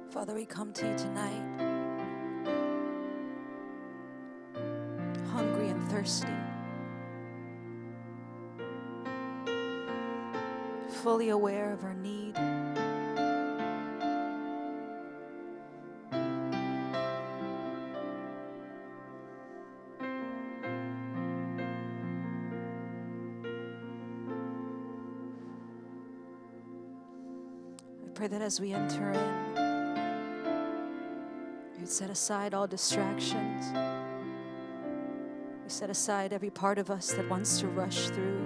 Father, we come to you tonight, hungry and thirsty, fully aware of our need. I pray that as we enter in, you'd set aside all distractions. We set aside every part of us that wants to rush through,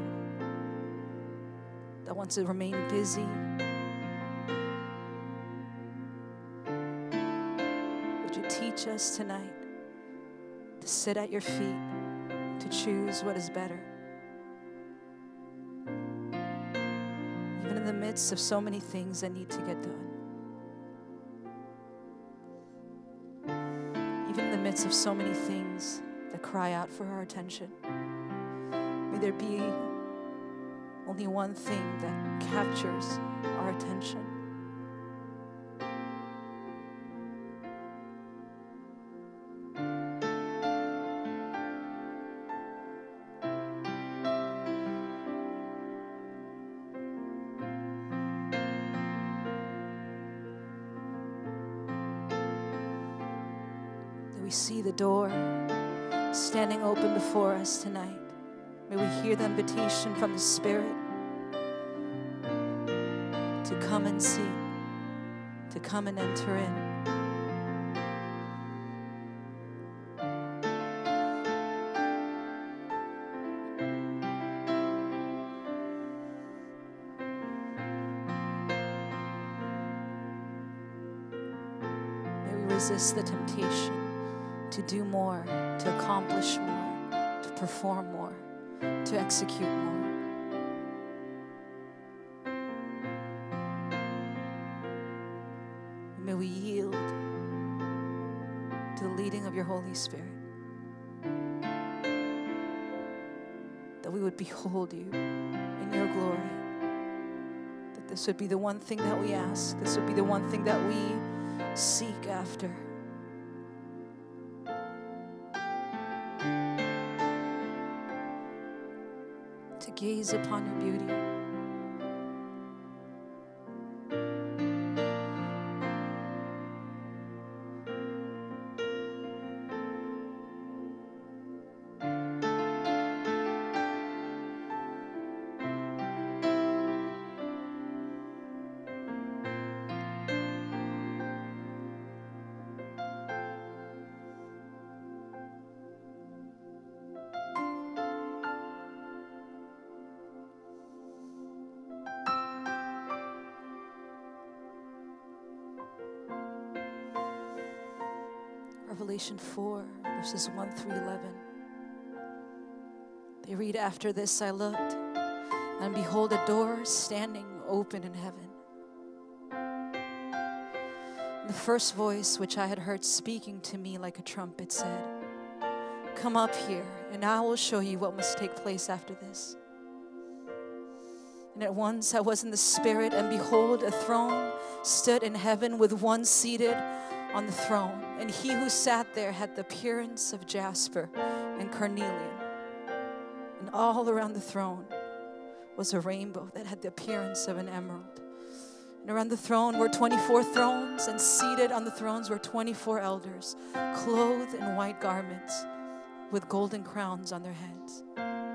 that wants to remain busy. Would you teach us tonight to sit at your feet, to choose what is better? Even in the midst of so many things that need to get done. Even in the midst of so many things that cry out for our attention. May there be only one thing that captures our attention. May we see the door standing open before us tonight. May we hear the invitation from the Spirit to come and see, to come and enter in. May we resist the temptation to do more, to accomplish more, to perform more, to execute more. May we yield to the leading of your Holy Spirit. That we would behold you in your glory. That this would be the one thing that we ask. This would be the one thing that we seek after. To gaze upon your beauty. Revelation 4, verses 1 through 11. They read, "After this I looked, and behold, a door standing open in heaven. And the first voice which I had heard speaking to me like a trumpet said, 'Come up here, and I will show you what must take place after this.' And at once I was in the Spirit, and behold, a throne stood in heaven with one seated on the throne. And he who sat there had the appearance of jasper and carnelian. And all around the throne was a rainbow that had the appearance of an emerald. And around the throne were 24 thrones, and seated on the thrones were 24 elders, clothed in white garments, with golden crowns on their heads.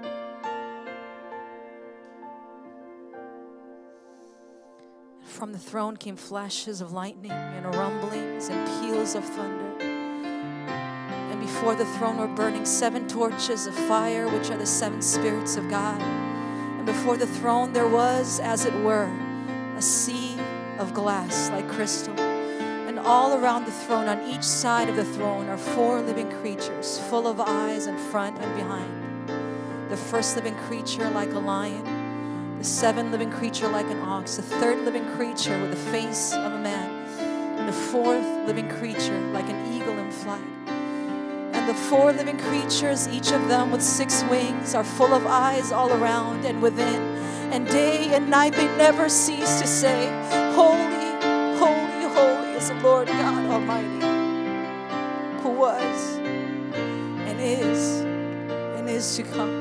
From the throne came flashes of lightning and rumblings and peals of thunder. And before the throne were burning 7 torches of fire, which are the 7 spirits of God. And before the throne there was, as it were, a sea of glass like crystal. And all around the throne, on each side of the throne, are 4 living creatures, full of eyes in front and behind. The first living creature like a lion, the 7th living creature like an ox, the 3rd living creature with the face of a man, and the 4th living creature like an eagle in flight. And the 4 living creatures, each of them with 6 wings, are full of eyes all around and within. And day and night they never cease to say, 'Holy, holy, holy, is the Lord God Almighty, who was and is to come.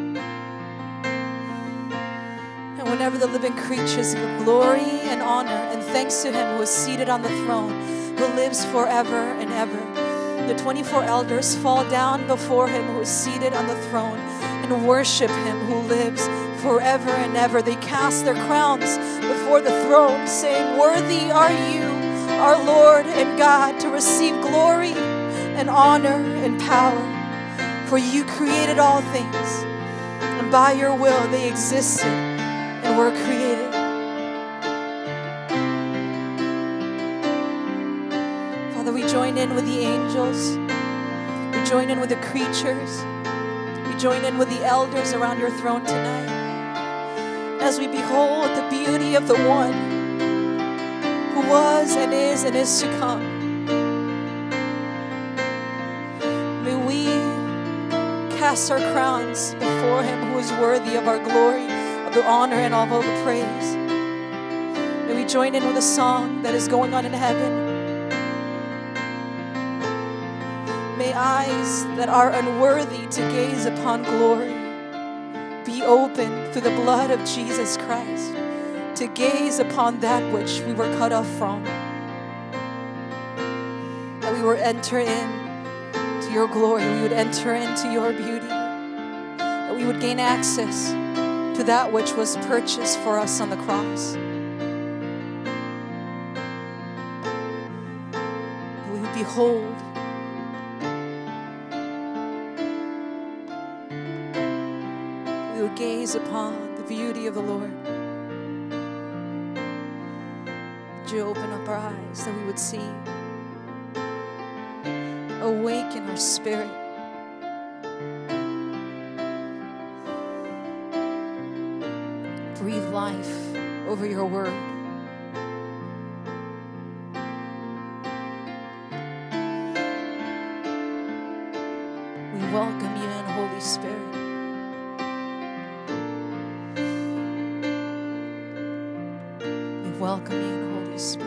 And whenever the living creatures give glory and honor and thanks to Him who is seated on the throne, who lives forever and ever, the 24 elders fall down before Him who is seated on the throne and worship Him who lives forever and ever. They cast their crowns before the throne, saying, "Worthy are you, our Lord and God, to receive glory and honor and power. For you created all things, and by your will they existed and were created." Father, we join in with the angels. We join in with the creatures. We join in with the elders around your throne tonight as we behold the beauty of the one who was and is to come. May we cast our crowns before Him who is worthy of our glory, of the honor, and of all the praise. May we join in with a song that is going on in heaven. May eyes that are unworthy to gaze upon glory be opened through the blood of Jesus Christ, to gaze upon that which we were cut off from, that we would enter into your glory, we would enter into your beauty, that we would gain access to that which was purchased for us on the cross, that we would behold gaze upon the beauty of the Lord. Would you open up our eyes that we would see? Awaken our spirit. Breathe life over your word. We welcome you in, Holy Spirit. Welcome you in, Holy Spirit.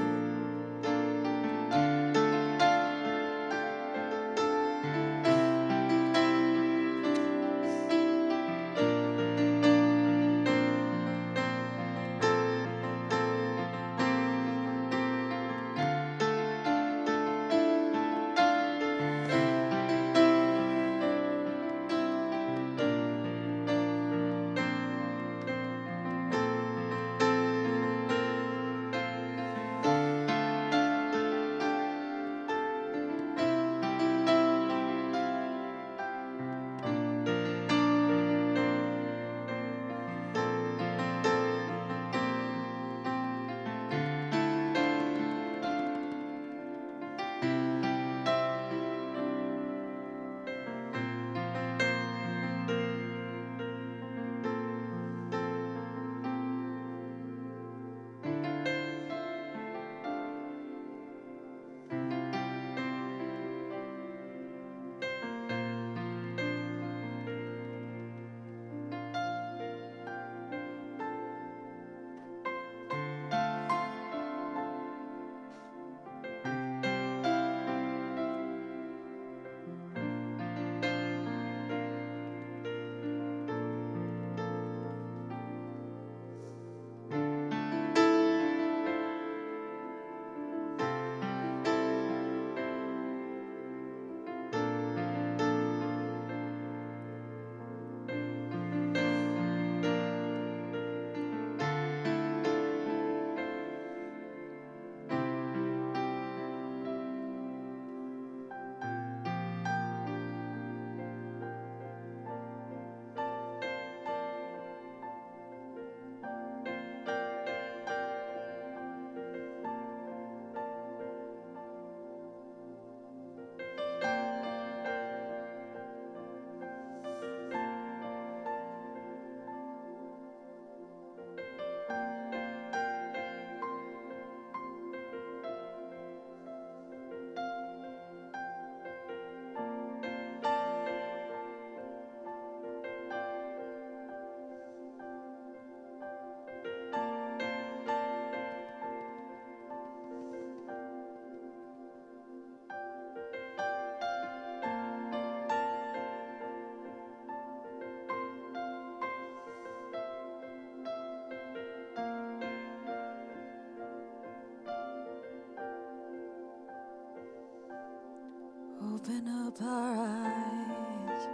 Open up our eyes.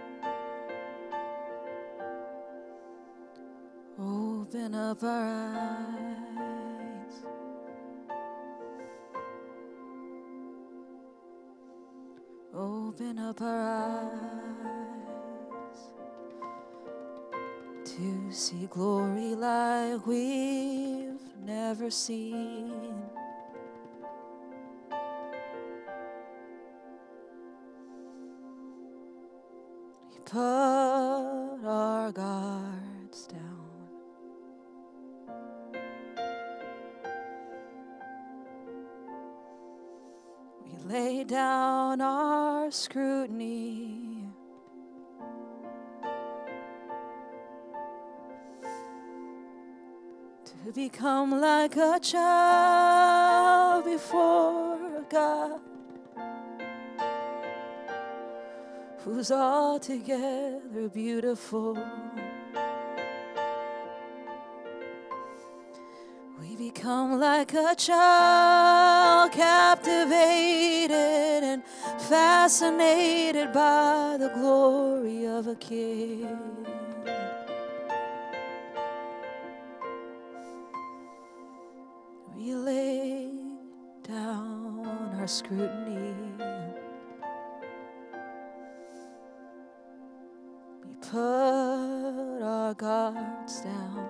Open up our eyes. Open up our eyes to see glory like we've never seen. We put our guards down. We lay down our scrutiny. To become like a child before God, who's altogether beautiful. We become like a child, captivated and fascinated by the glory of a king. We lay down our scrutiny. We put our guards down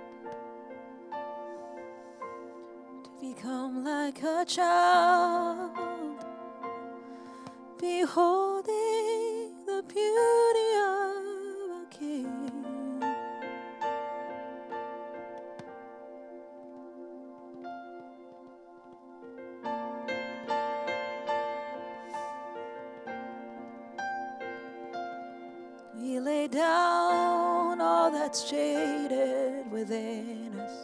to become like a child, beholding the beauty of a king. We lay down all that's jaded within us.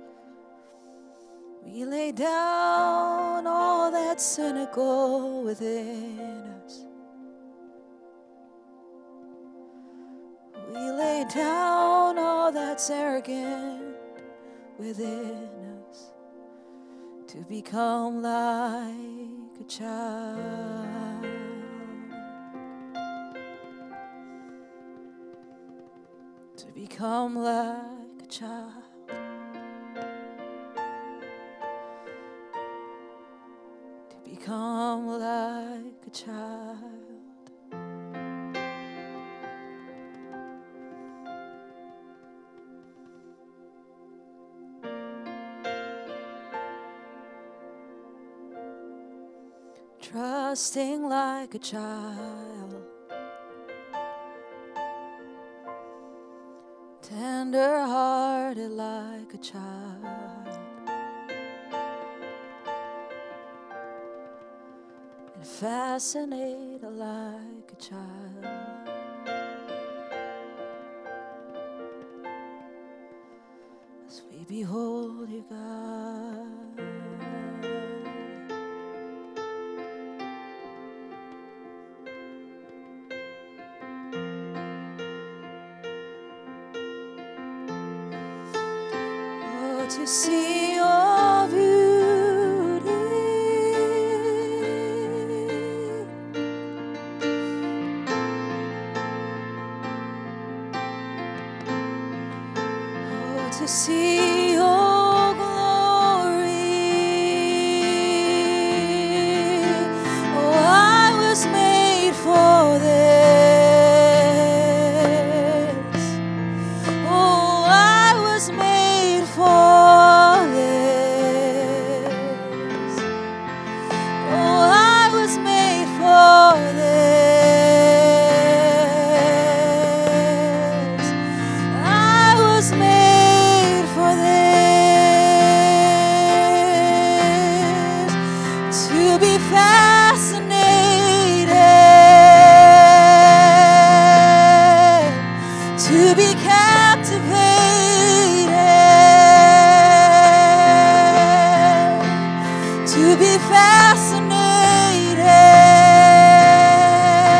We lay down all that's cynical within us. We lay down all that's arrogant within us to become like a child. To become like a child. To become like a child. Trusting like a child. Tender-hearted like a child, and fascinated like a child, as we behold you, God. To see your beauty, oh, to see your glory. Oh, I was made for this. Oh, I was made for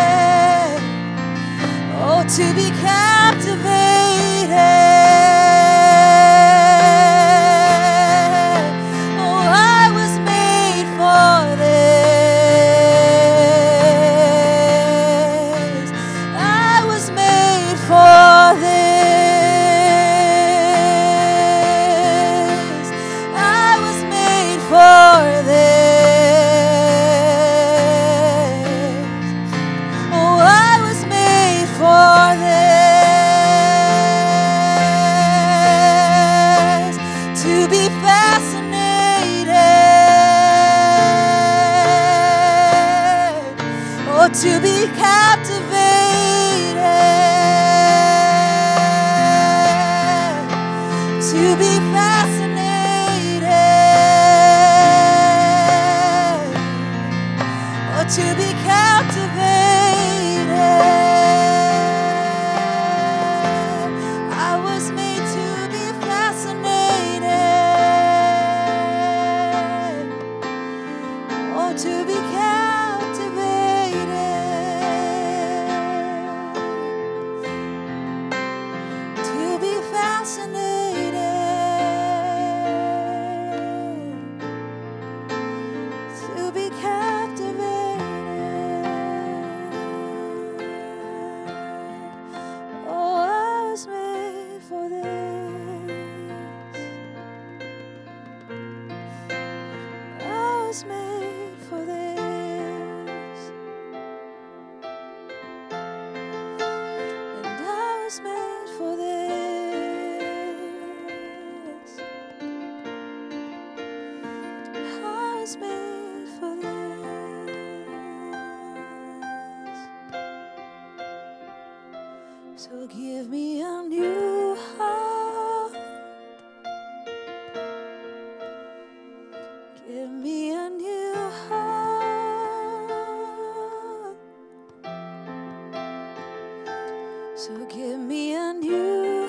to be captivated, to be captivated, to be fascinated, or to be captivated. I was made to be fascinated, or to be captivated, to be fascinated, to be captivated. Oh, I was made for this. I was made for this. And I was made for this. I was made for this. So give me a new heart. Give me a new heart. So give me a new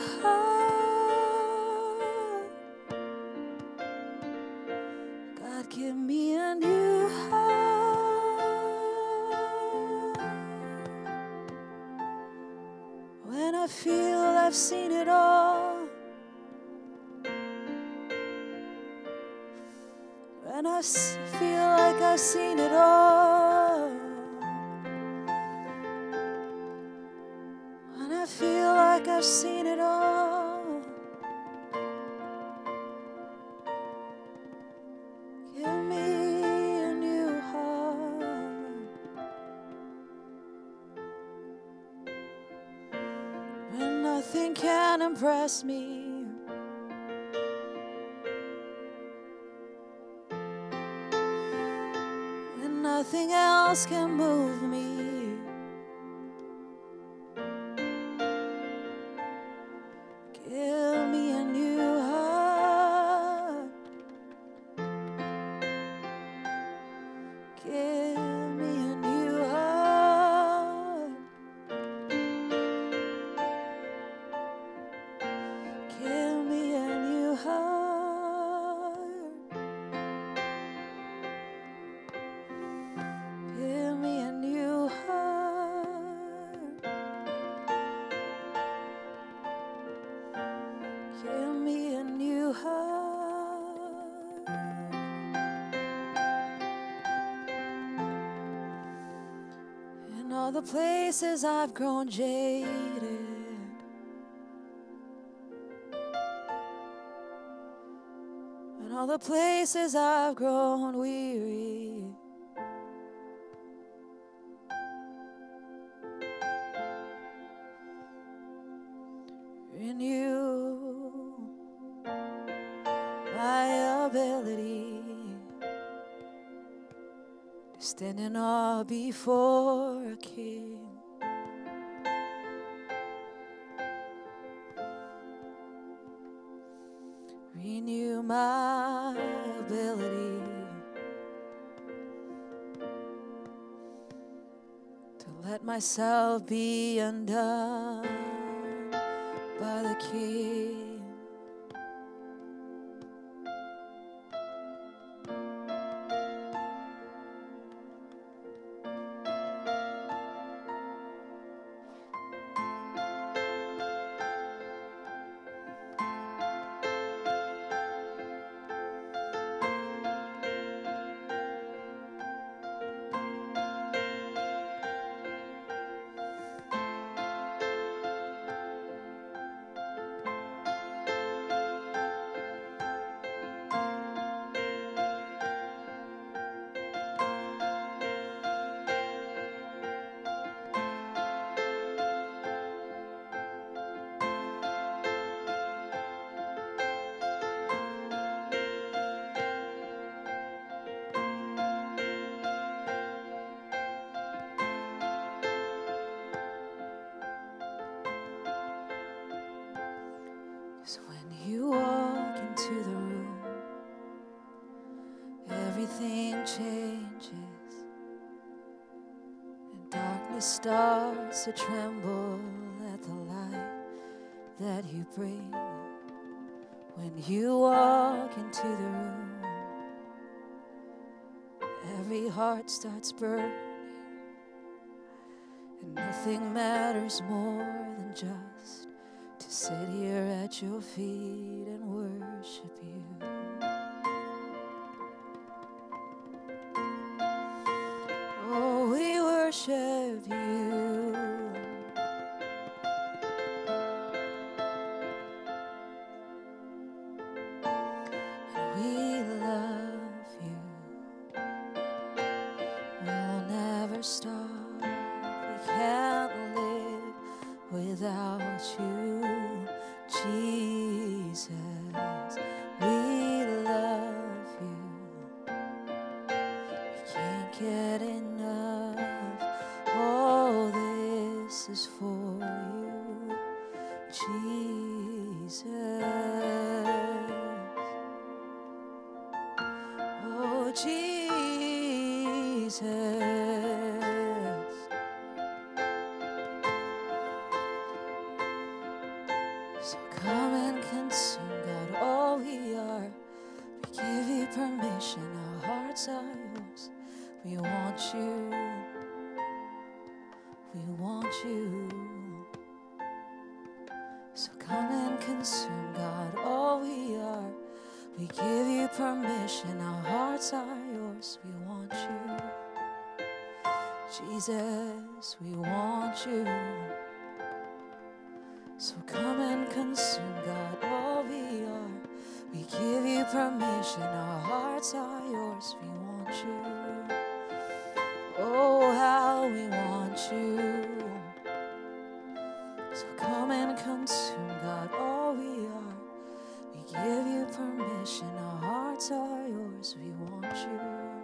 heart. God, give me a new heart. When I feel I've seen it all, when I feel like I've seen it all, when I feel like I've seen it all, give me a new heart. When nothing can impress me, when nothing else can move me, give me a new heart. Give me a new heart. Give me a new heart. Give me a new heart. Give me a new heart. In all the places I've grown jaded, in all the places I've grown weary, renew my ability to stand in awe before a king. Renew my ability to let myself be undone by the King. 'Cause when you walk into the room, everything changes, and darkness starts to tremble at the light that you bring. When you walk into the room, every heart starts burning, and nothing matters more than just to sit here at your feet and worship you. Oh, we worship you. And we love you. We'll never stop. We can't live without you, Jesus. We love you. We can't get enough. All this is for you, Jesus. Oh, Jesus. So come and consume, God, all we are. We give you permission, our hearts are yours. We want you. We want you. So come and consume, God, all we are. We give you permission, our hearts are yours. We want you. Jesus, we want you. So come and consume, God, all we are. We give you permission, our hearts are yours. We want you. Oh, how we want you. So come and consume, God, all we are. We give you permission, our hearts are yours. We want you.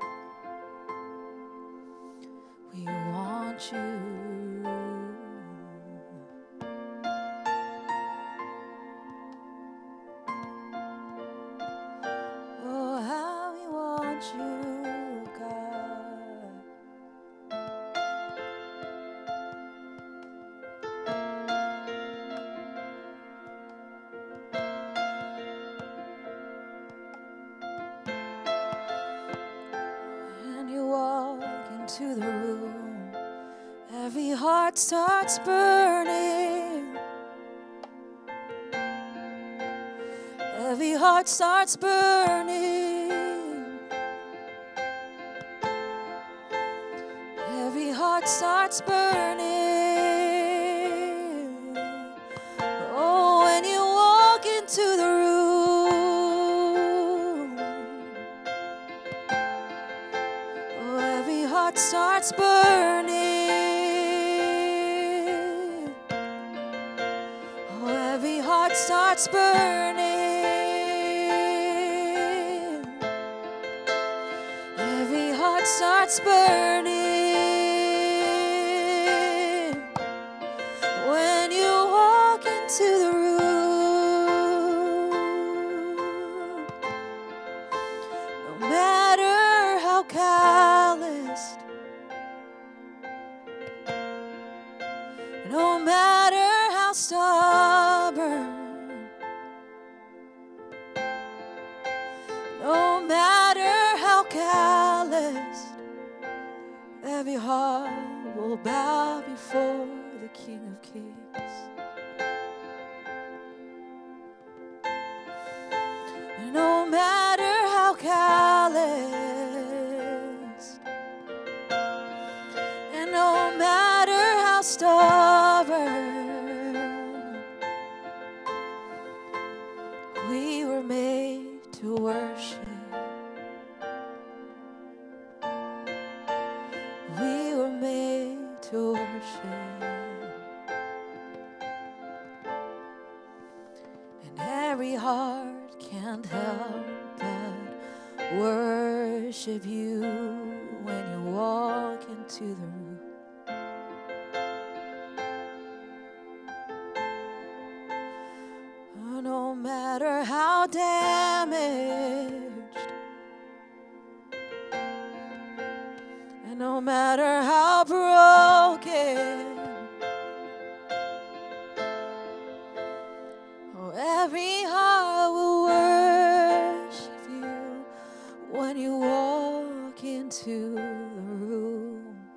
We want you. Oh, how we want you, God. When you walk into the room, every heart starts burning. Every heart starts burning. Every heart starts burning. Oh, when you walk into the room, oh, every heart starts burning. Oh, every heart starts burning. Every heart starts burning. When you walk into the room, no matter how calloused, no matter how stubborn, no matter how calloused, every heart will bow before the King of Kings. No matter how calloused, and no matter how stubborn, we were made to worship. We were made to worship. And every heart can't help but worship you when you walk into the room. No no matter how damaged, and no matter how broken, oh, every heart will worship you when you walk into the room.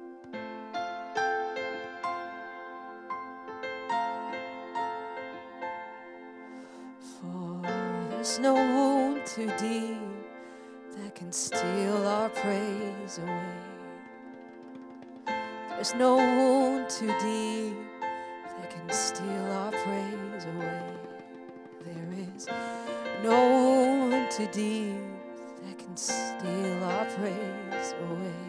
For there's no wound too deep that can steal our praise away. There's no wound too deep that can steal our praise away. There is no wound too deep that can steal our praise away.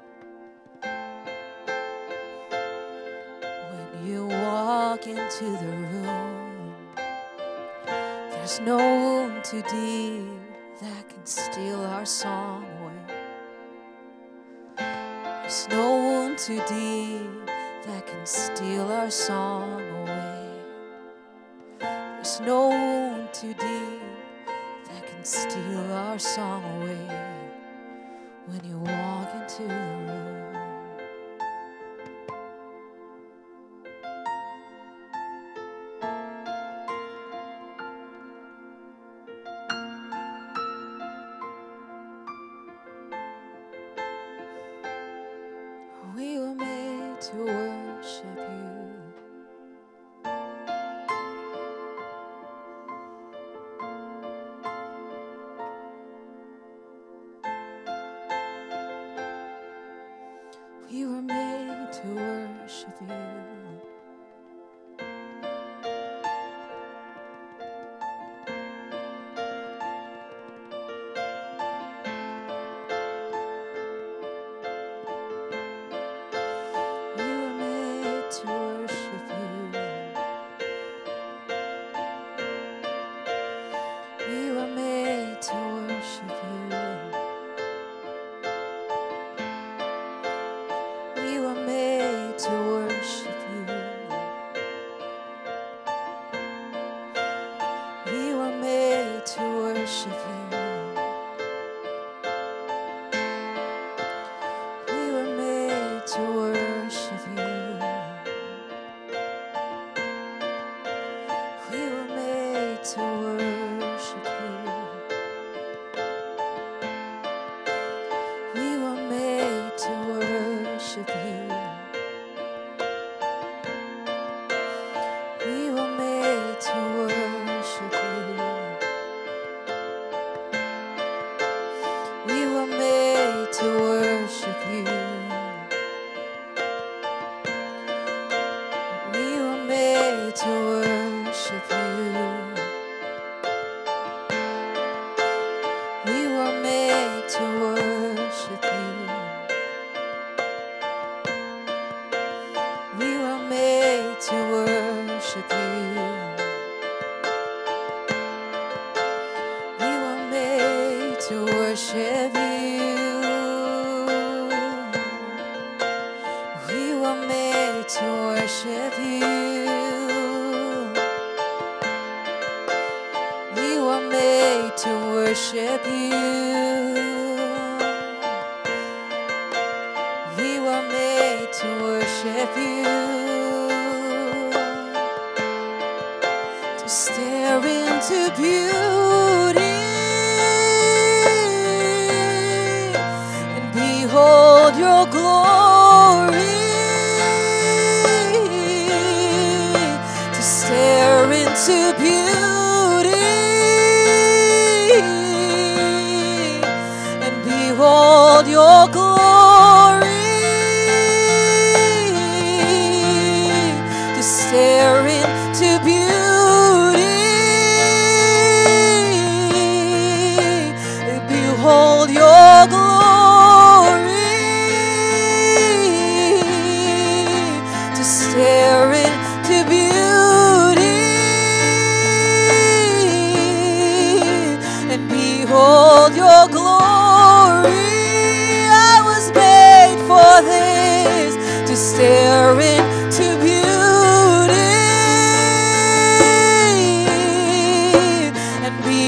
When you walk into the room, there's no wound too deep that can steal our song away. There's no wound too deep that can steal our song away. There's no wound too deep that can steal our song away when you walk into the room. We were made to worship you. We were made to worship you.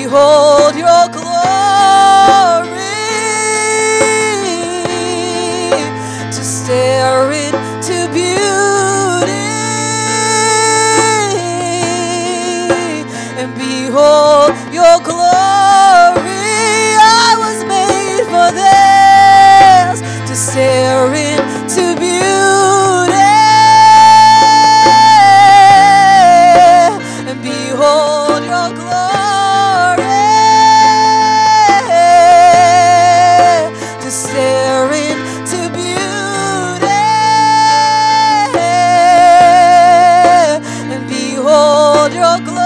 behold your glory, to stare into beauty and behold your glory. I was made for this, to stare into beauty and behold your glory, to stare into beauty and behold your glory.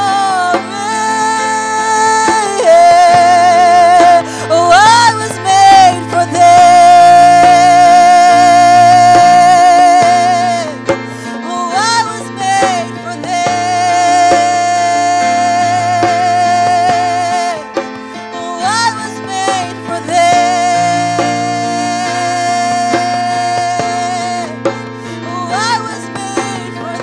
Oh, I was made for this. Oh, I was made for this. Oh, I was made for this. Oh, I was made for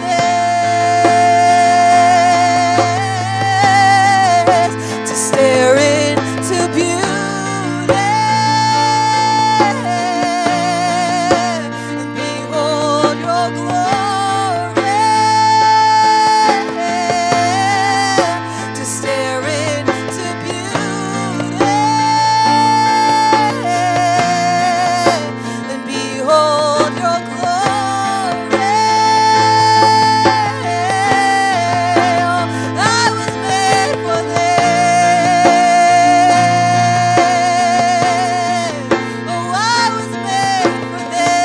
this, to stare into beauty and behold your glory, to stare into beauty and behold your glory. Oh, I was made for this. Oh, I was made for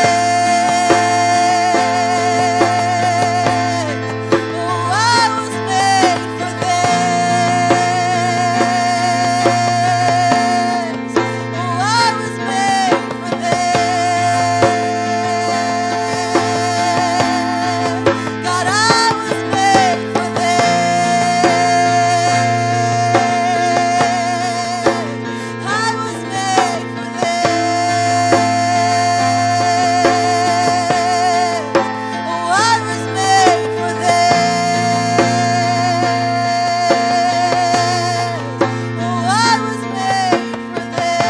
this. Oh, I was made for this. Oh, I was made for this. God, I was made for this. I was made for this. Oh, I was made for this. Oh, I was made for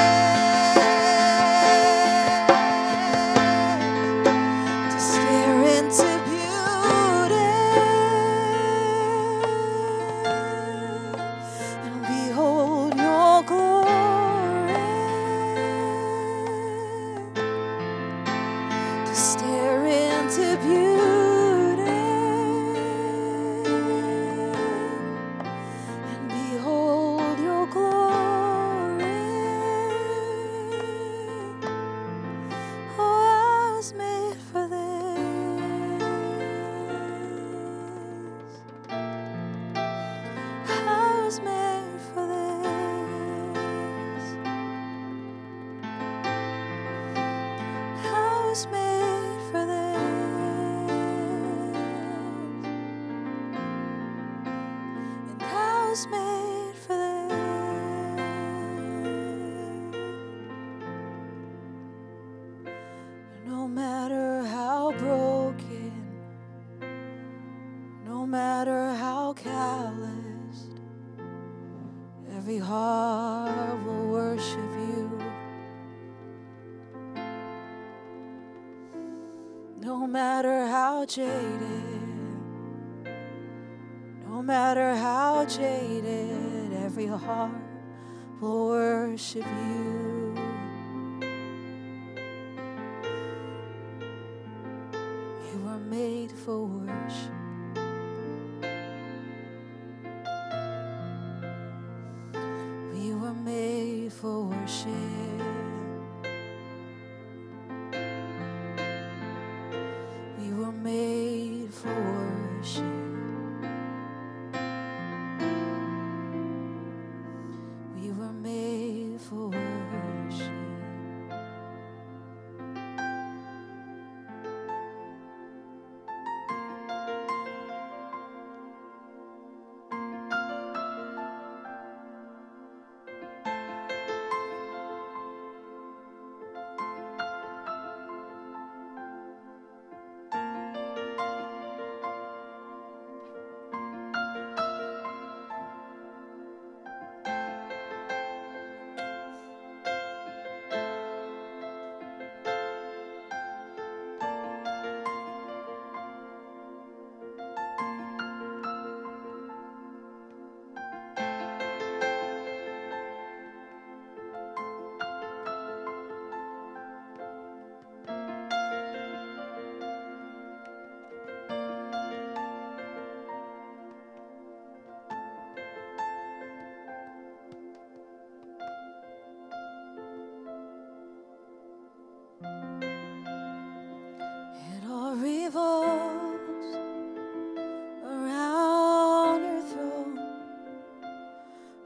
this, to stare into beauty and behold your glory, to stare into beauty and behold your glory. Oh, I was made for this. I was made for this. I was made for this. And I was made for this. No matter how broken, no matter how calloused, every heart will worship you. No matter how jaded, no matter how jaded, every heart will worship you. You were made for worship. We were made for worship. We were made for worship. We were made for worship.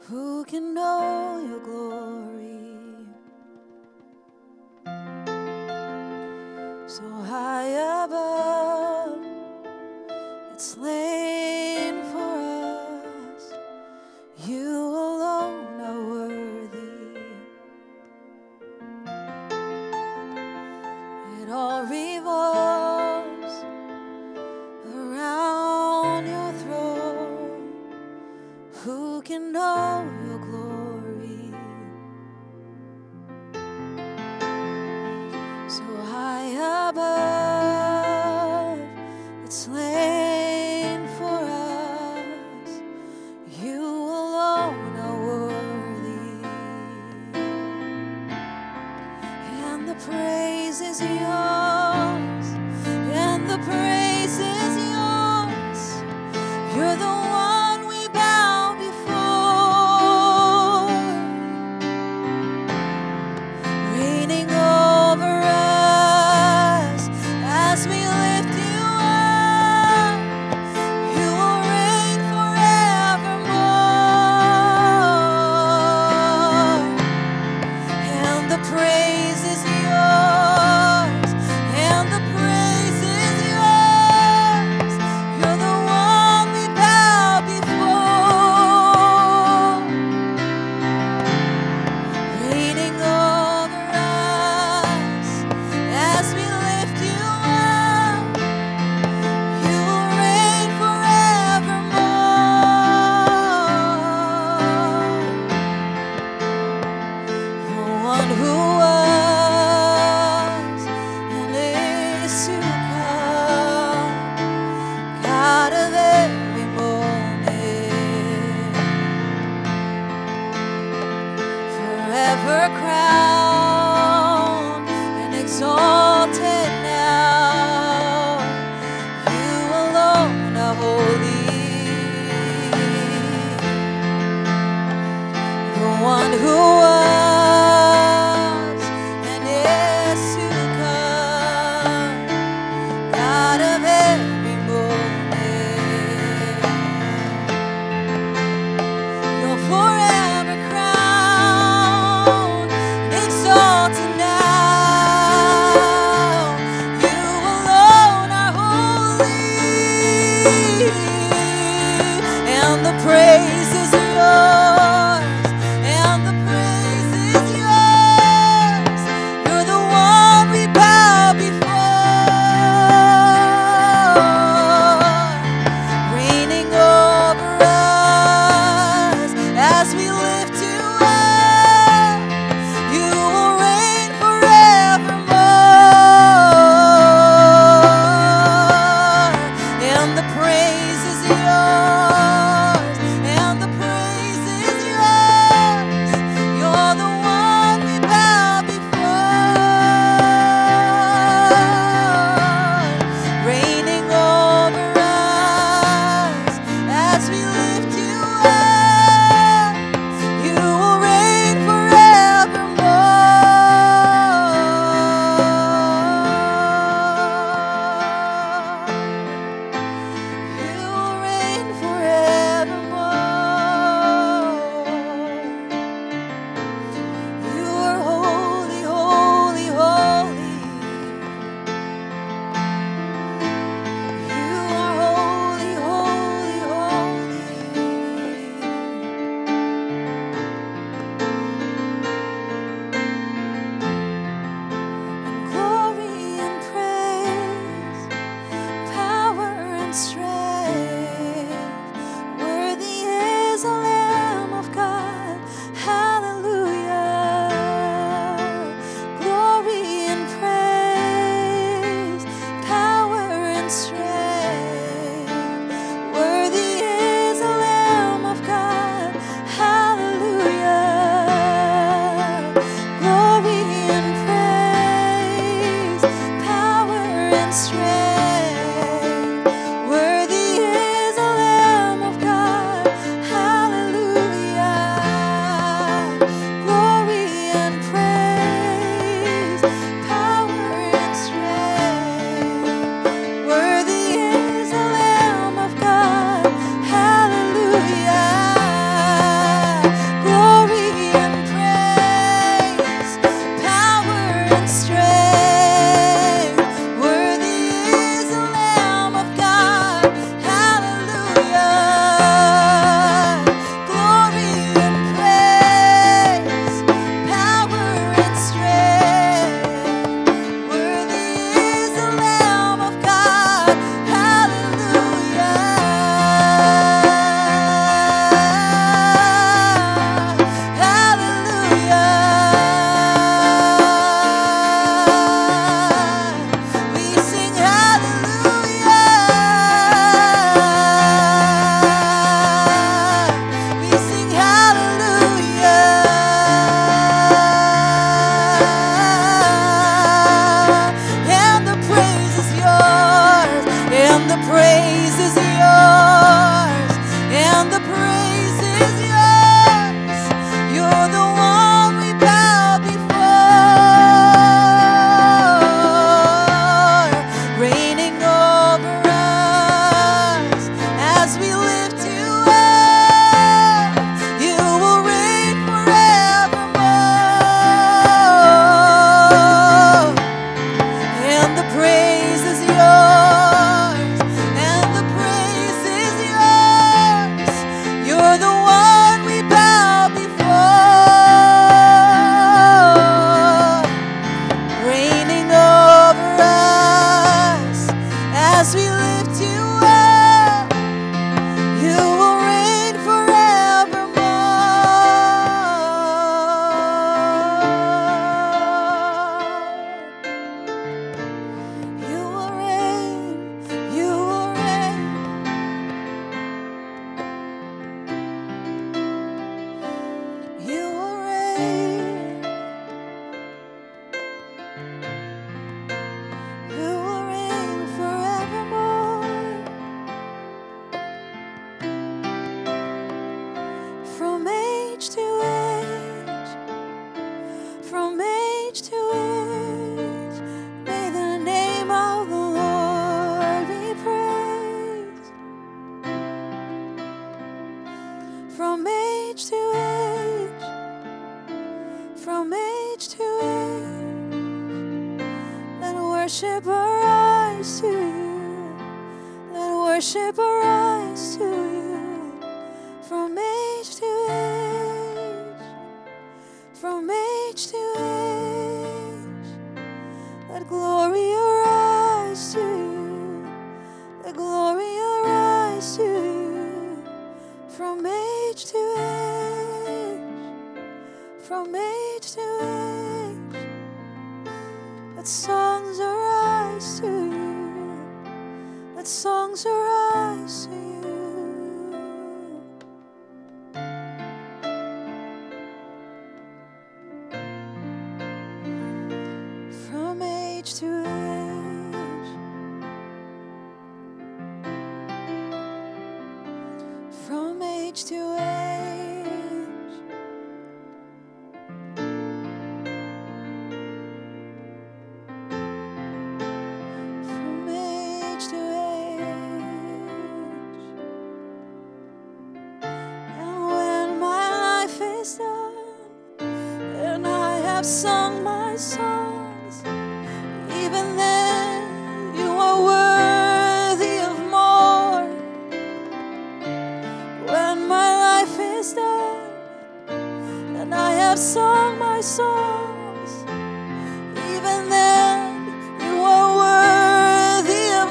Who can know your glory? So high above, it's laid for us. You alone are worthy. It all revolves around your throne. Who can know your glory? So high above, it's laid for us. You alone are worthy, and the praise is yours, and the praise is yours. You're the one we bow before, reigning over us as we lift you up. You will reign forevermore, and the praise is yours, and the praise is yours. You're the one we bow before, reigning over us as we lift you up. You will reign forevermore. The one who was and is to come, God of every moment, forever crowned and exalted now. You alone are holy. The one who was and is to come, God of every moment, you're forever crowned, age to age, from age to age, may the name of the Lord be praised. From age to age, from age to age, let worship arise to you. Let worship arise to you. From age to age, from age to age, let glory arise to you. Let glory arise to you. From age to age, from age to age, let songs arise to you. Let songs arise to you. From age to age, from age to age, from age to age. And when my life is done and I have sung my songs, even then you are worthy of more. When my life is done and I have sung my songs, even then you are worthy of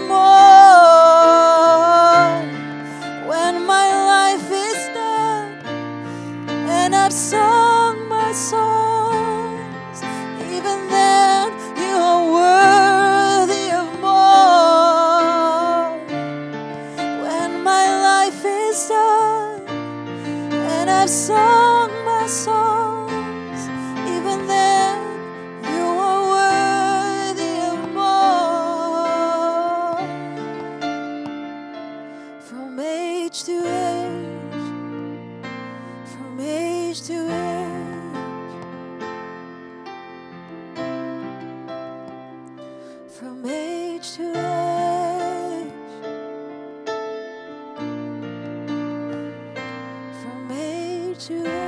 more. When my life is done and I've sung my songs, even then you are worthy of more. When my life is done and I've sung my songs, even then you are worthy of more. From age to age, from age to age, from age to age, from age to age.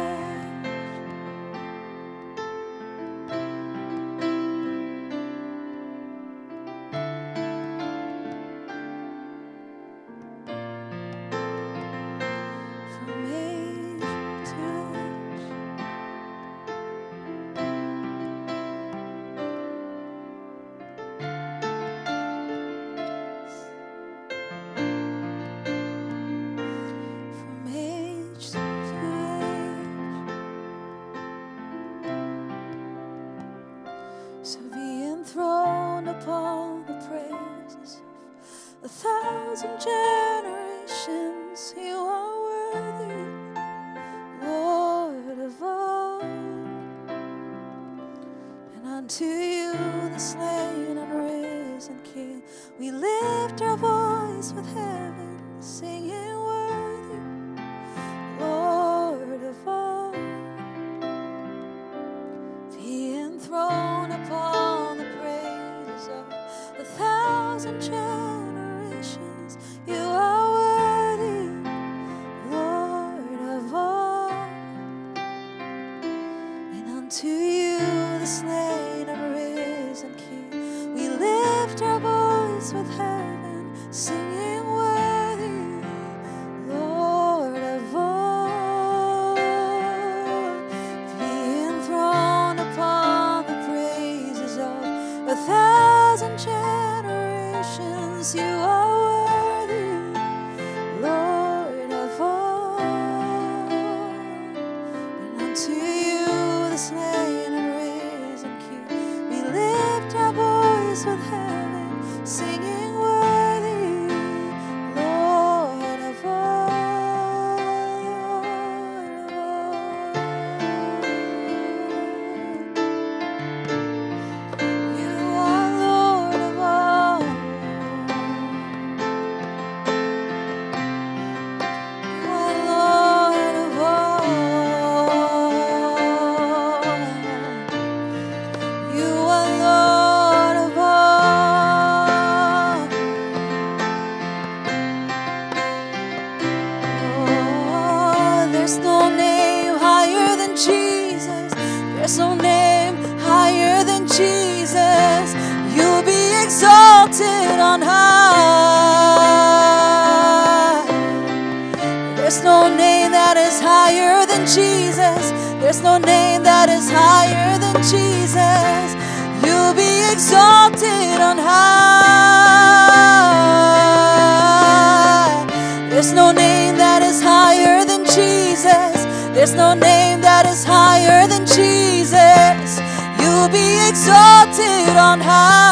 From age to age. From age to age. So be enthroned upon the praises of 1,000 generations. You are worthy, Lord of all. And unto you, the slain and risen King, we lift our voice with heaven, singing worthy, Lord of all. Be enthroned upon the praises of 1,000 generations. You are worthy, Lord of all. And unto you, the slain and risen King, we lift our voice with heaven, singing worthy, Lord of all. Be enthroned upon the praises of 1,000 generations. You are worthy, Lord of all. And unto you, the slain and risen King, exalted on high. There's no name that is higher than Jesus. There's no name that is higher than Jesus. You'll be exalted on high. There's no name that is higher than Jesus. There's no name that is higher than Jesus. You'll be exalted on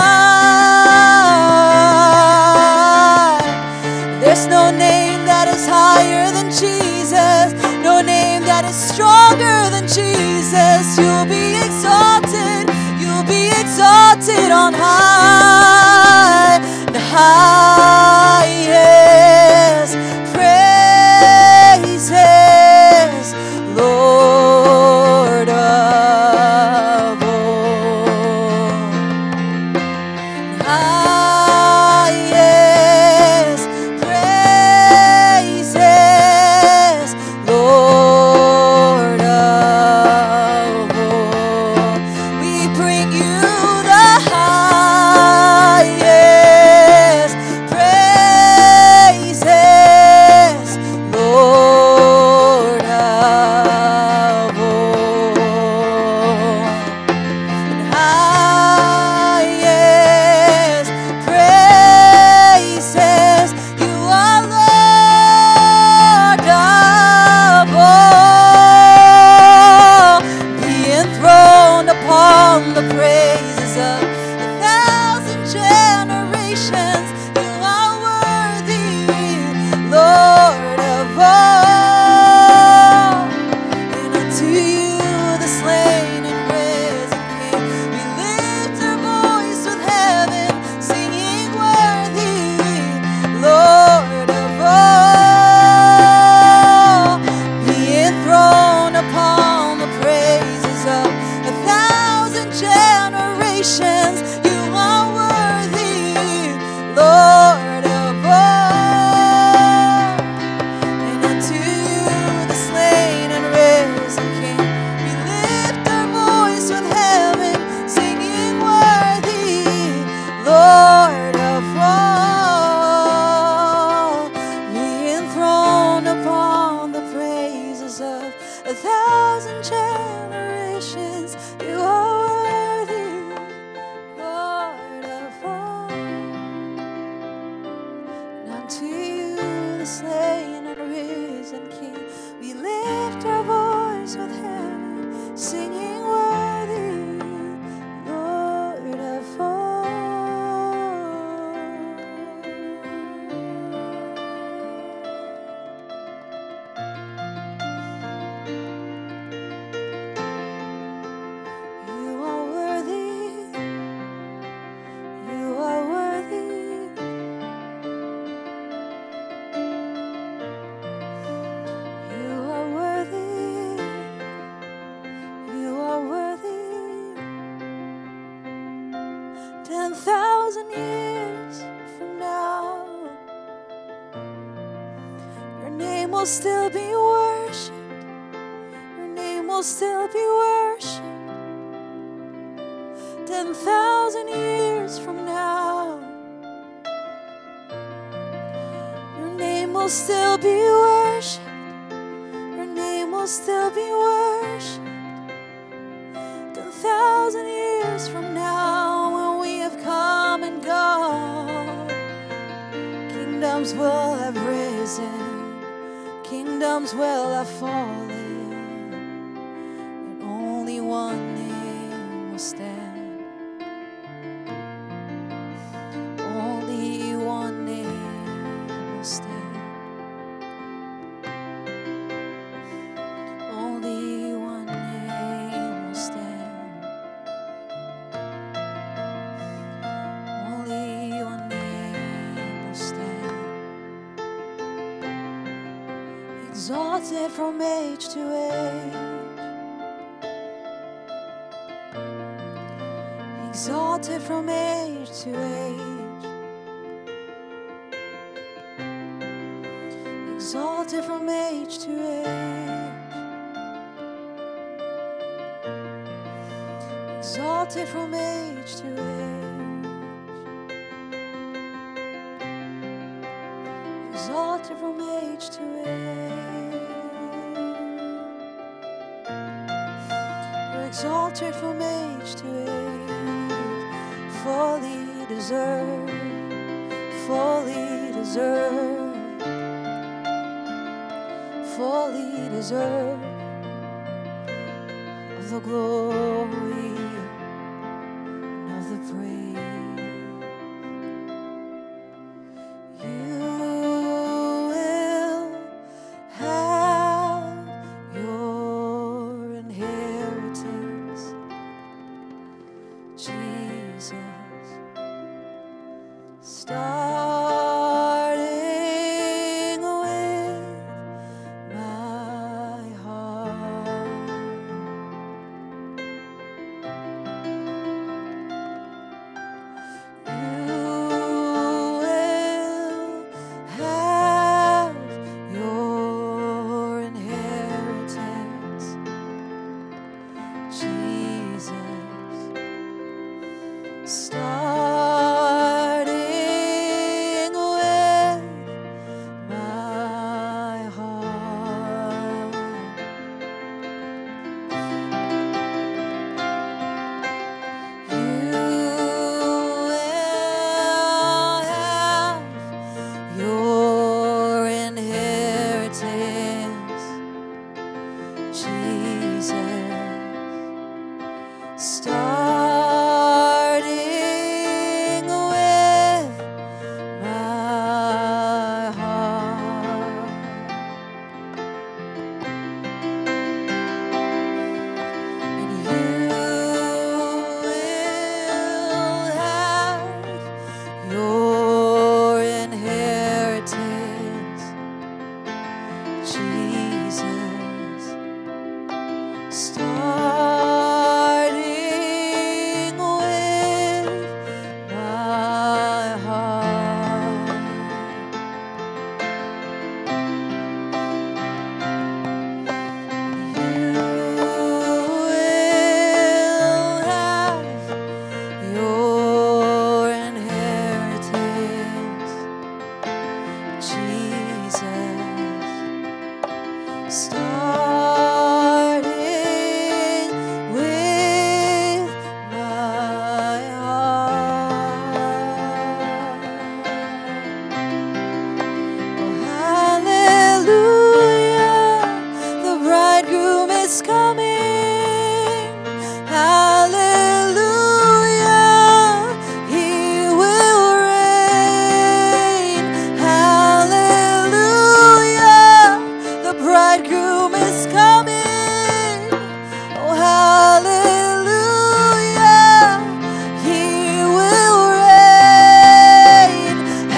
high. There's no name that is higher than Jesus. No name that is stronger than Jesus. You'll be exalted. You'll be exalted on high. The highest praises, Lord of all. Highest praises, Lord of all. We bring you the highest praises, Lord of all. Highest praises, you are Lord of all. Be enthroned upon the praises of 1,000 generations. You are worthy, Lord of all. And unto you, the slain and risen King, we lift our voice with heaven, singing worthy, Lord of all. Be enthroned upon the praises of 1,000 generations. You are worthy, Lord of all. And unto you, the slain and risen King, we lift our voice with heaven, singing worthy, Lord of all. Be enthroned upon the praises of 1,000 generations. You are worthy, Lord of all. And unto you, the slain and risen King, we lift our voice with heaven, singing worthy, Lord of all. You are worthy. You are worthy. You are worthy. You are worthy. 10,000 years from now, your name will still be worshipped. Your name will still be worshipped. 10,000 years from now, your name will still be worshipped. Your name will still be worshipped. 10,000 years from now, when we have come and gone, kingdoms will have risen, kingdoms will have fallen, and only one name will stand. Only one name will stand. Only one name will stand. Only one name will stand. Exalted from age to age. Exalted from age to age. Exalted from age to age. Exalted from age to age. age to age. You're exalted from age to age, fully deserved, fully deserved, fully deserved of the glory and of the praise. You will have your inheritance, Jesus, starting with my heart. You will have your inheritance, Jesus, starting with my heart. You will have your inheritance, Jesus, starting with my heart. And you will have your inheritance, Jesus, starting with my heart. You will have your inheritance, Jesus, starting with my heart. Oh, hallelujah, the bridegroom is coming. Hallelujah, he will reign. Hallelujah, the bridegroom is coming. Oh, hallelujah, he will reign.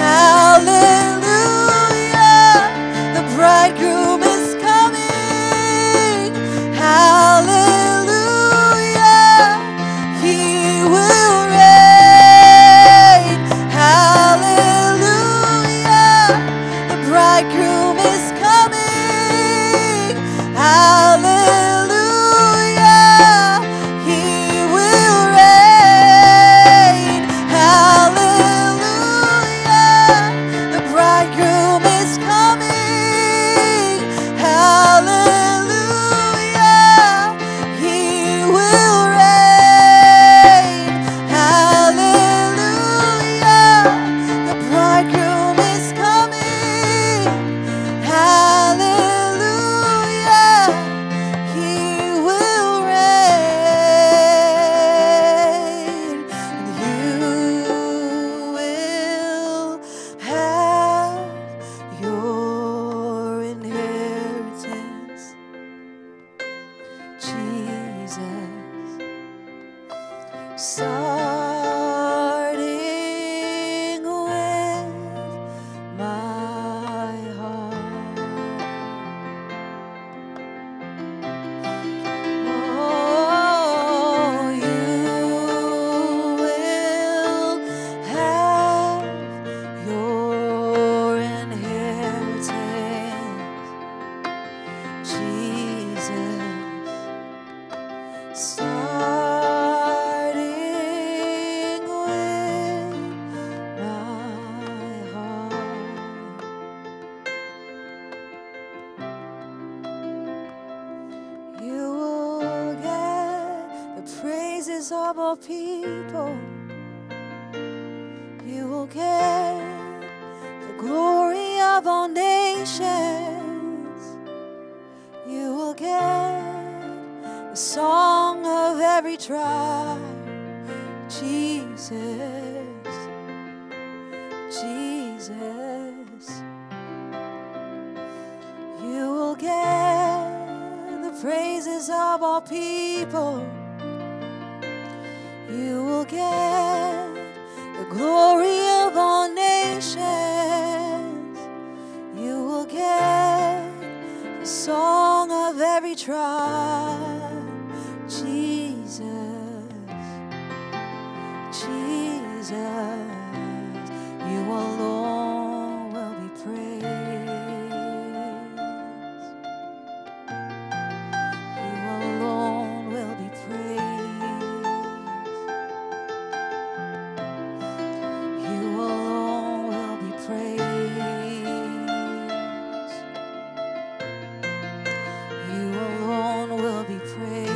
Hallelujah, the bridegroom is coming. Hallelujah, he will reign. Hallelujah, the bridegroom is coming. Hallelujah, he will reign. Hallelujah, the bridegroom is coming. Hallelujah, he will reign. Hallelujah, the bridegroom is coming. Hallelujah, he will reign. And you will have your inheritance, Jesus, starting with my heart. Oh, you will have your inheritance, Jesus, starting with my heart. praises of all people. You will get the glory of all nations. You will get the song of every tribe. Jesus, Jesus. You will get the praises of all people. You will get the glory of all nations. You will get the song of every tribe. Jesus, Jesus, you alone will be praised. You alone will be praised. You alone will be praised. You alone will be praised.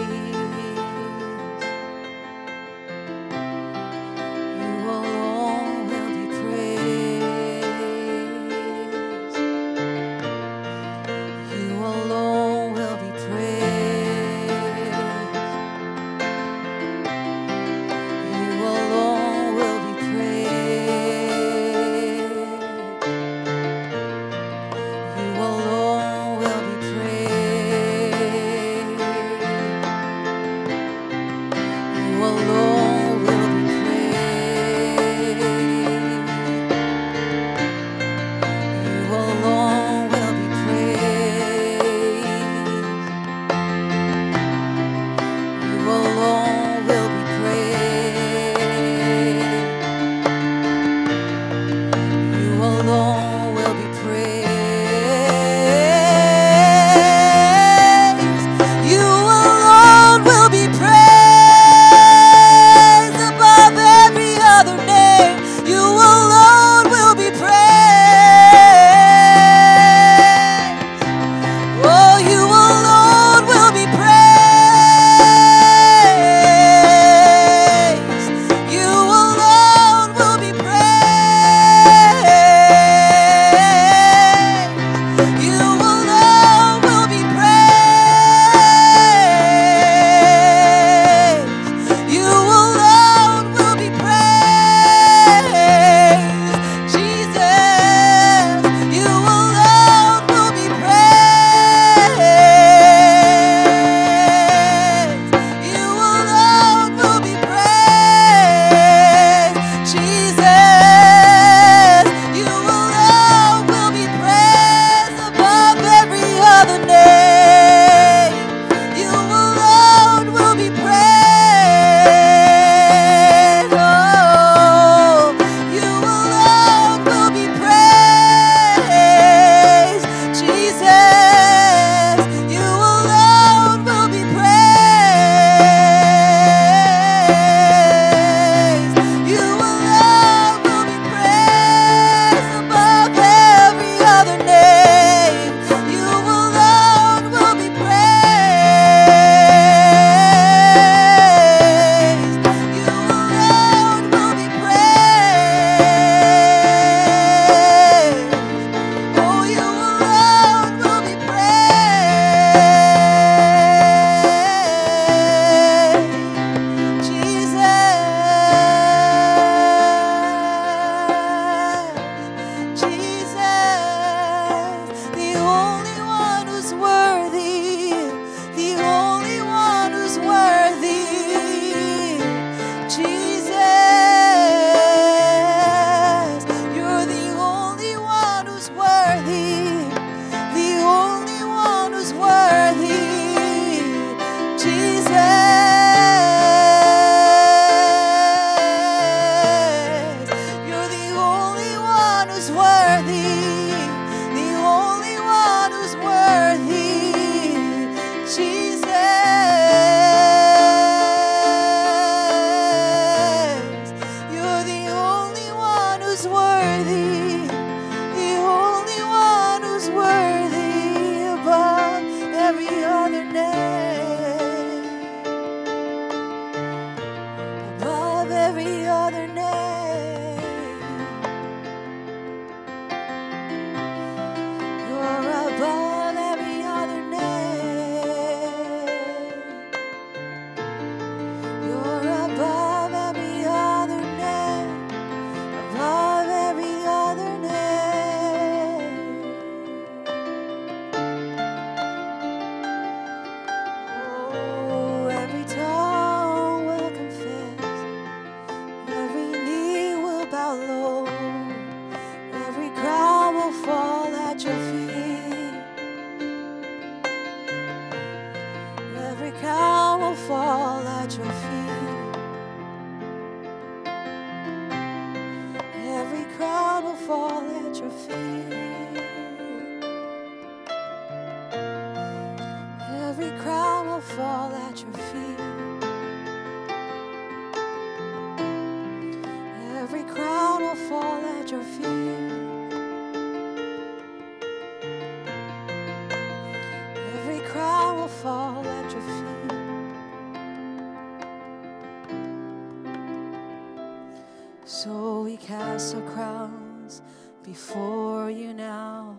So we cast our crowns before you now.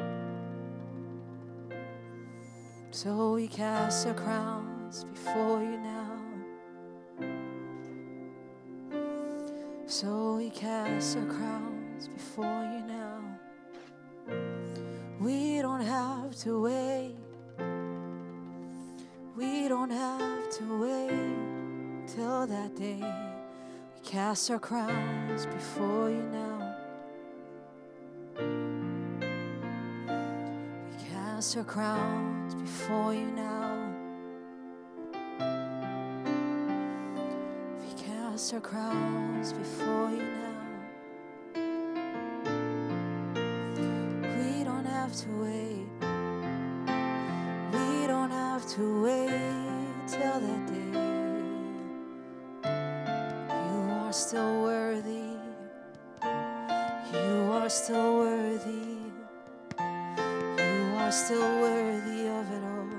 So we cast our crowns before you now. So we cast our crowns before you now. We don't have to wait. We don't have to wait till that day. We cast our crowns before you now. We cast our crowns before you now. We cast our crowns before you now. We don't have to wait. We don't have to wait till that day. You are still worthy. You are still worthy. You are still worthy of it all.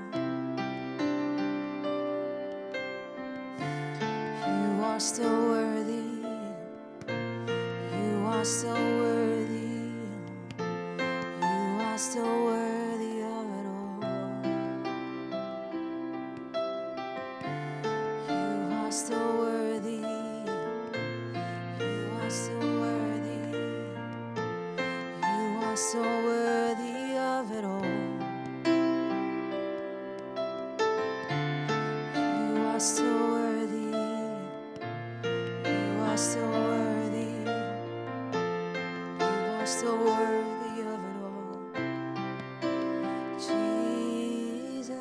You are still worthy. You are still worthy. You are still worthy of it all. You are still worthy. You are still worthy. You are still worthy of it all. You are still worthy. You are still worthy. You are still worthy of it all. Jesus.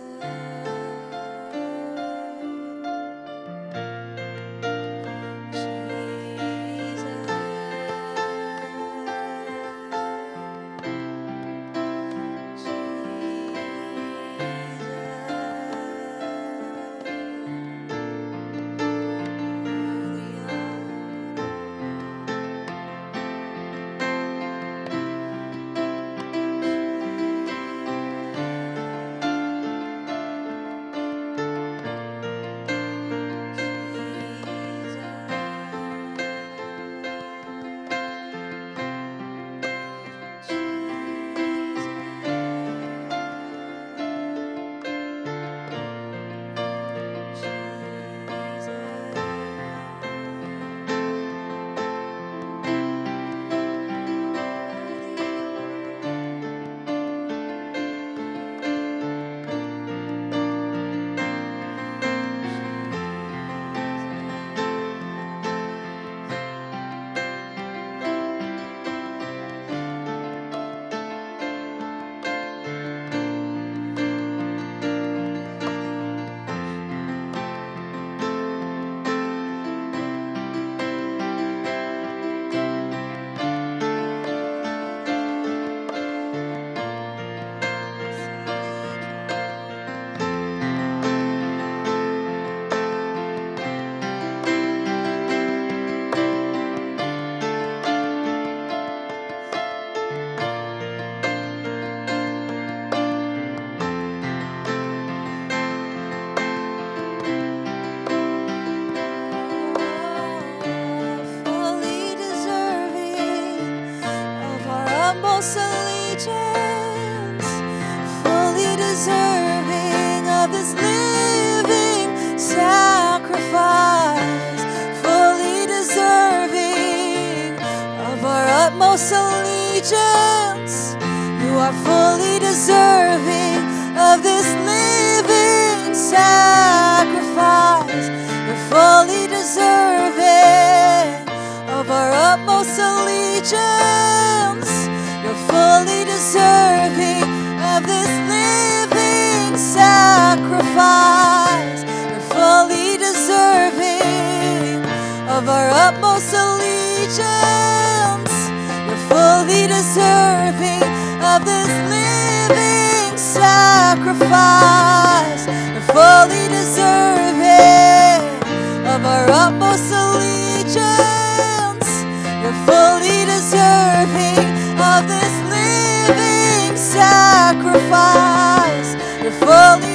Allegiance, fully deserving of this living sacrifice, fully deserving of our utmost allegiance. You are fully deserving of this living sacrifice. You're fully deserving of our utmost allegiance. You're fully deserving of this living sacrifice. You're fully deserving of our utmost allegiance. You're fully deserving of this living sacrifice. You're fully deserving of our utmost allegiance. You're fully deserving of this living sacrifice. You're fully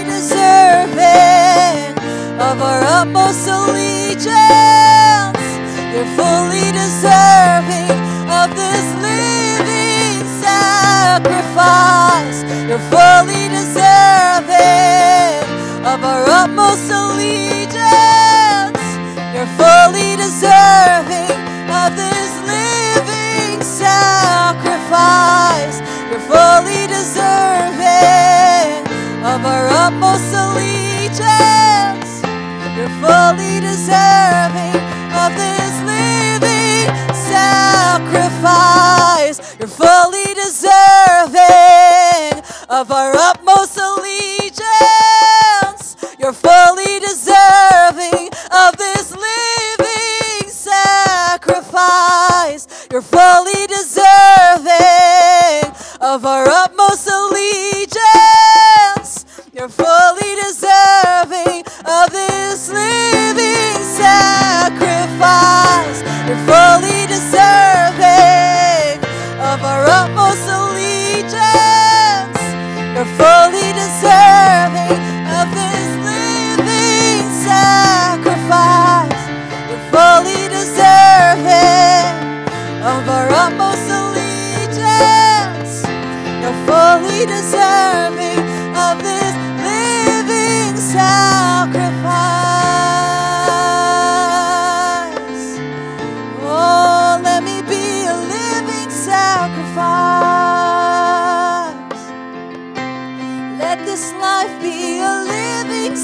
deserving of our utmost allegiance. You're fully deserving utmost allegiance. You're fully deserving of this living sacrifice. You're fully deserving of our utmost allegiance. You're fully deserving of this living sacrifice. You're fully deserving of our utmost allegiance. You're fully deserving of this living sacrifice. You're fully deserving of our utmost allegiance. You're fully deserving of this living sacrifice. You're fully deserving of our utmost allegiance. You're fully deserving of this living sacrifice. You're fully deserving of our utmost allegiance. You're fully deserving of this living sacrifice. Oh, let me be a living sacrifice. Let this life be a living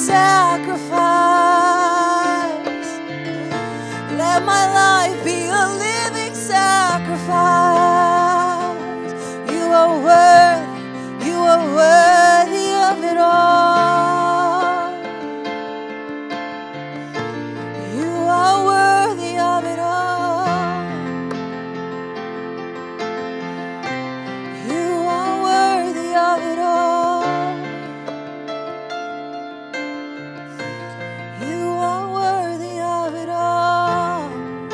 sacrifice. Let my life be a living sacrifice. You are worthy of it all. You are worthy of it all. You are worthy of it all. You are worthy of it all.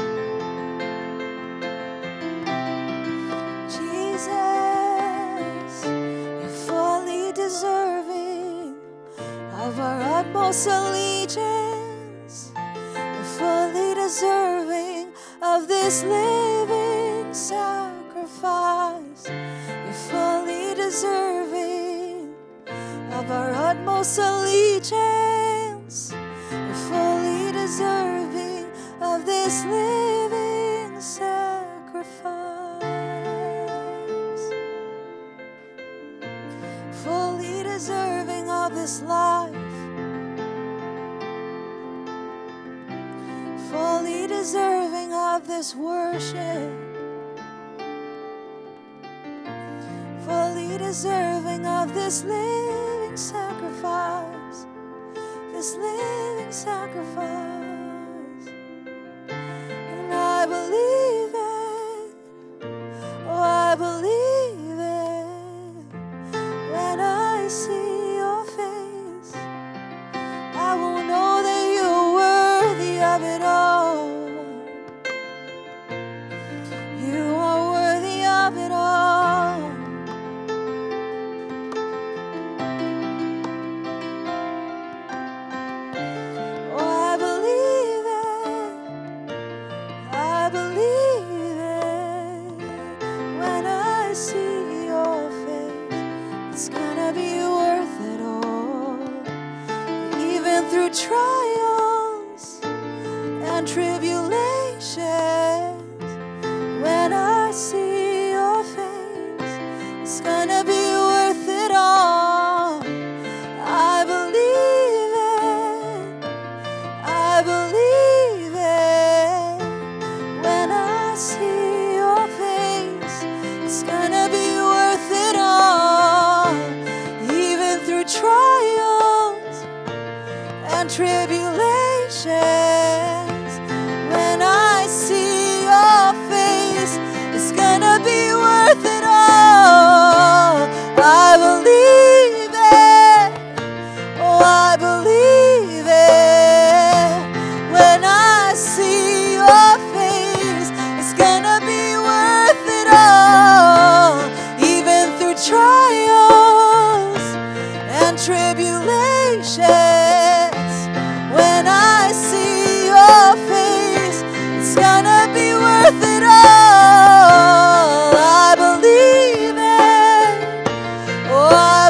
Jesus, you're fully deserving of our utmost allegiance. You're fully deserving of this living sacrifice. You're fully deserving of our utmost allegiance. You're fully deserving of this living sacrifice. Fully deserving of this life. Fully deserving of this worship. Fully deserving of this living sacrifice. This living sacrifice. And I believe it. Oh, I believe it. When I see your face, I will know that you're worthy of it all. You are worthy of it all. Oh, I believe it. I believe it. When I see your face, it's gonna be worth it all. Even through trials and tribulations, when I see your face, it's gonna be worth it all. I believe it. I believe it. When I see your face, it's gonna be worth it all. Even through trials and tribulations, when I see your face, it's gonna be worth it all. I believe it. Oh, I believe it. When I see your face, it's gonna be worth it all. Even through trials and tribulations, when I see your face, it's gonna be worth it all. I believe it. Oh, I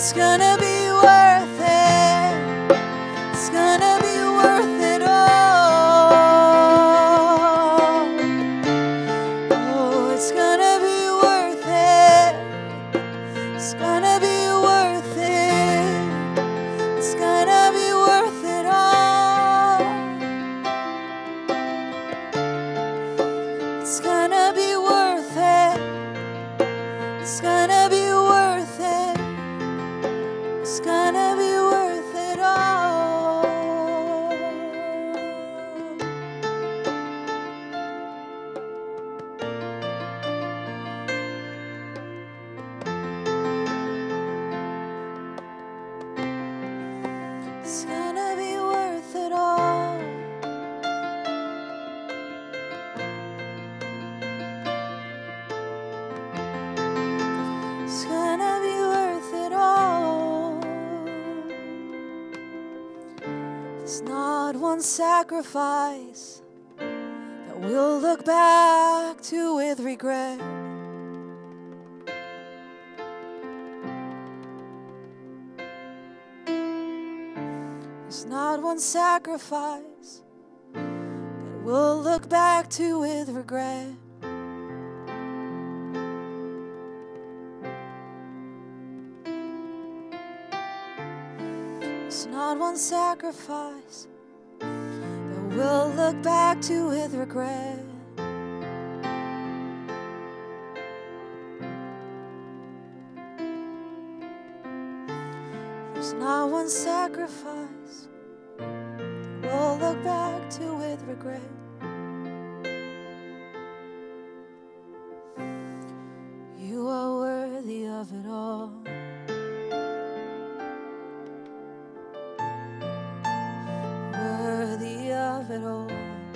it's gonna be worth it. It's gonna be worth it all. Oh, it's gonna be worth it. It's gonna be worth it. It's gonna be worth it all. It's gonna be worth it. It's gonna be worth it. It's gonna be worth it all. It's gonna be worth it all. It's gonna be worth it all. There's not one sacrifice that we'll look back to with regret. There's not one sacrifice that we'll look back to with regret. There's not one sacrifice that we'll look back to with regret. There's not one sacrifice that we'll look back to with regret. You are worthy of it all. Worthy of it all.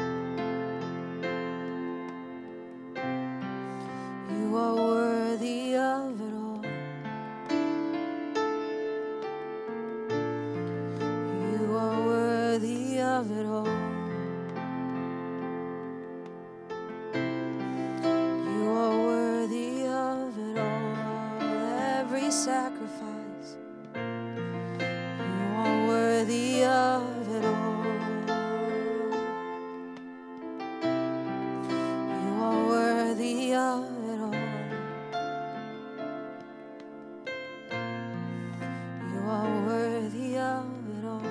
You are worthy of it all. You are worthy of it all. You are worthy of it all. Every sacrifice. You are worthy of it all. You are worthy of it all. You are worthy of it all.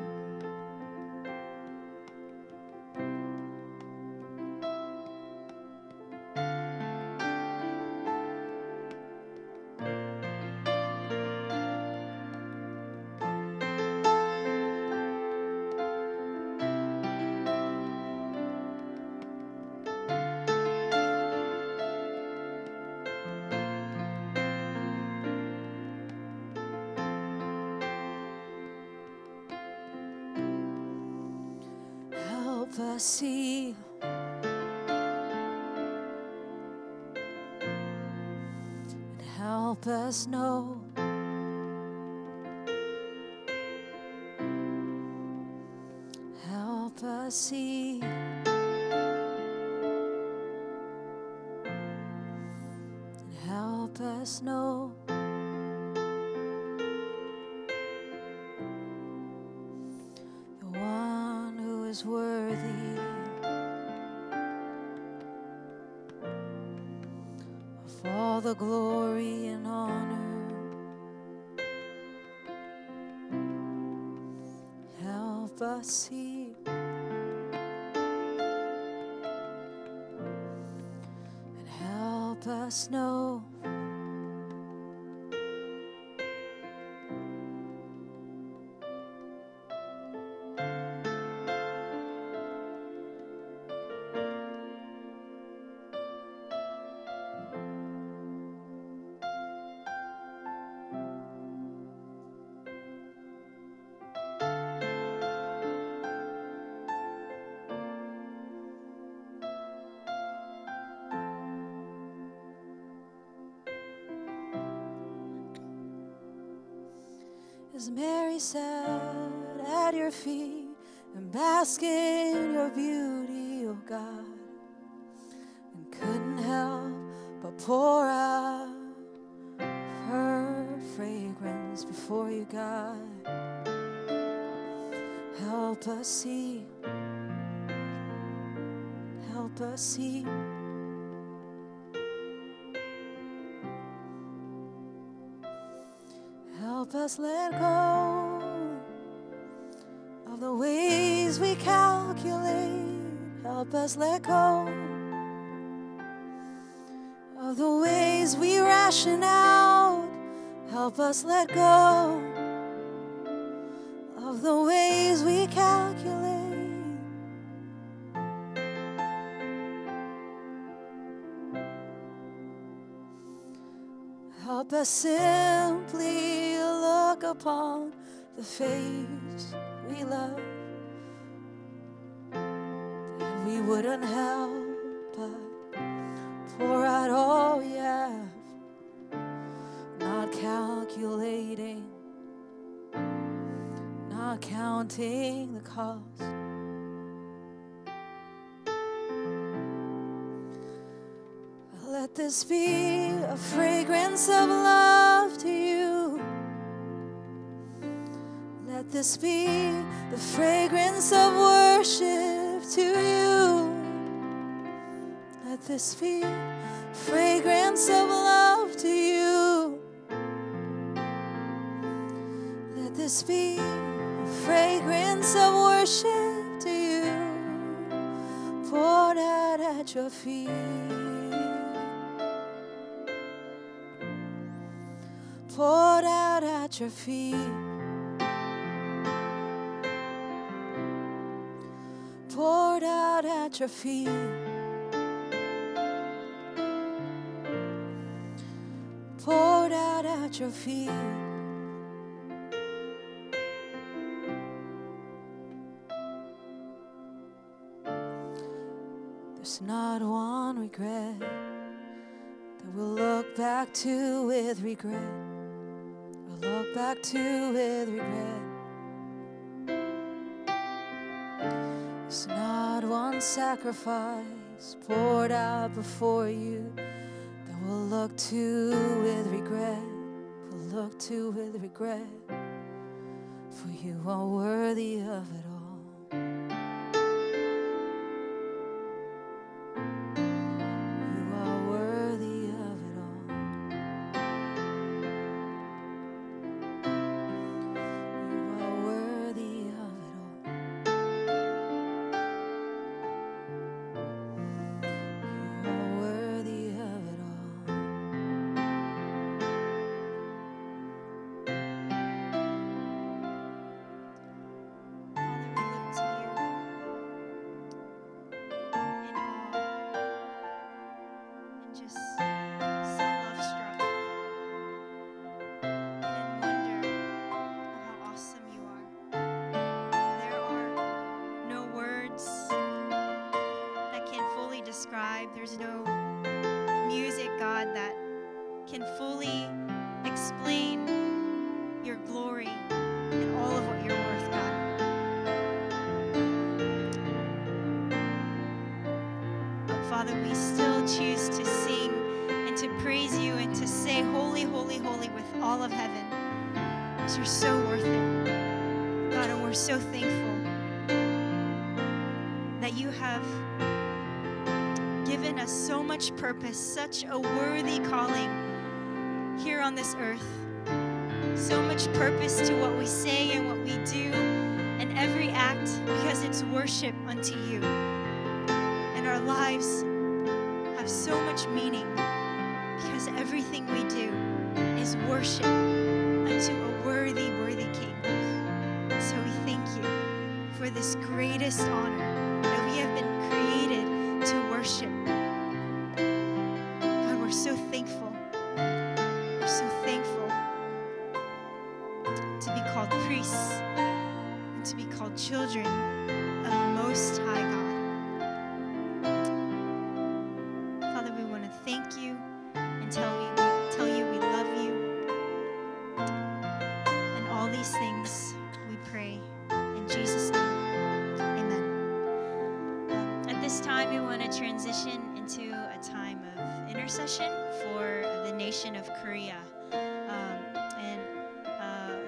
Help us see and help us know. Help us see and help us know. The one who is worthy of all the glory and honor. Help us see and help us know. As Mary sat at your feet and bask in your beauty, oh God, and couldn't help but pour out her fragrance before before you, God. Help us see. Help us see. Help us let go of the ways we calculate. Help us let go of the ways we ration out. Help us let go of the ways we calculate. Help us simply look upon the face we love, that we wouldn't help but pour out all we have, not calculating, not counting the cost. Let this be a fragrance of love to you. Let this be the fragrance of worship to you. Let this be fragrance of love to you. Let this be a fragrance of worship to you, poured out at your feet. Poured out at your feet. Poured out at your feet. Poured out at your feet. There's not one regret that we'll look back to with regret. Look back to with regret. There's not one sacrifice poured out before you that we'll look to with regret. We'll look to with regret. For you are worthy of it all. There's no music, God, that can fully explain your glory and all of what you're worth, God. But Father, we still choose to sing and to praise you and to say, holy, holy, holy, with all of heaven, because you're so worth it, God, and we're so thankful that you have given us so much purpose, such a worthy calling here on this earth. So much purpose to what we say and what we do and every act, because it's worship unto you. And our lives have so much meaning because everything we do is worship unto a worthy, worthy King. So we thank you for this greatest honor that we have been created to worship. God, we're so thankful. We're so thankful to be called priests and to be called children of the Most High God. Father, we want to thank you and tell you we love you. And all these things we pray in Jesus' name. This time we want to transition into a time of intercession for the nation of Korea.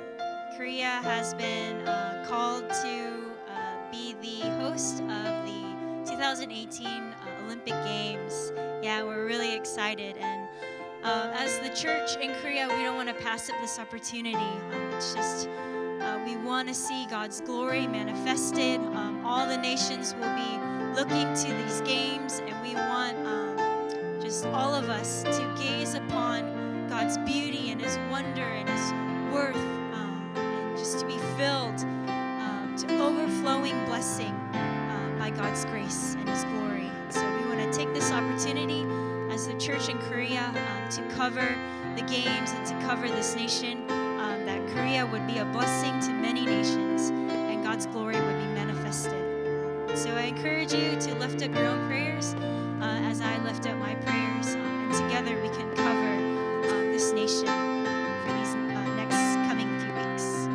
Korea has been called to be the host of the 2018 Olympic Games. Yeah, we're really excited. And as the church in Korea, we don't want to pass up this opportunity. It's just we want to see God's glory manifested. All the nations will be looking to these games, and we want just all of us to gaze upon God's beauty and His wonder and His worth, and just to be filled to overflowing blessing by God's grace and His glory. So we want to take this opportunity as the church in Korea to cover the games and to cover this nation, that Korea would be a blessing to many nations and God's glory would be manifested. So I encourage you to lift up your own prayers as I lift up my prayers, and together we can cover this nation for these next coming few weeks.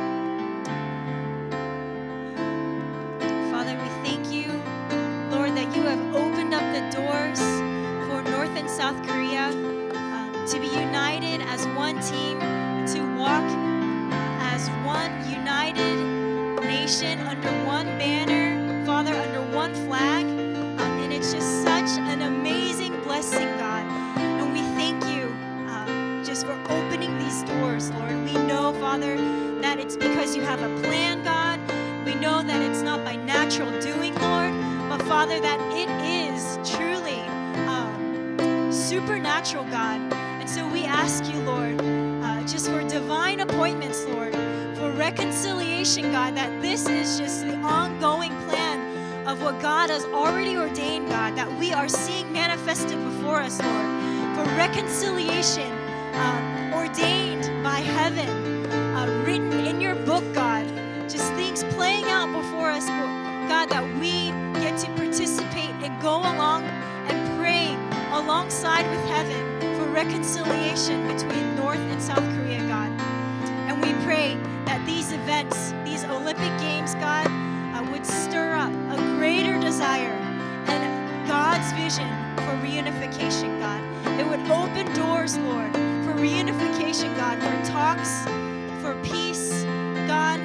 Father, we thank you, Lord, that you have opened up the doors for North and South Korea to be united as one team, to walk as one united nation under one banner, Father, under one flag. And it's just such an amazing blessing, God. And we thank you just for opening these doors, Lord. We know, Father, that it's because you have a plan, God. We know that it's not by natural doing, Lord, but Father, that it is truly supernatural, God. And so we ask you, Lord, just for divine appointments, Lord, for reconciliation, God, that this is just the ongoing plan of what God has already ordained, God, that we are seeing manifested before us, Lord, for reconciliation ordained by heaven, written in your book, God, just things playing out before us, God, that we get to participate and go along and pray alongside with heaven for reconciliation between North and South Korea, God. And we pray that these events, these Olympic Games, God, would stir up a greater desire and God's vision for reunification, God. It would open doors, Lord, for reunification, God, for talks, for peace, God,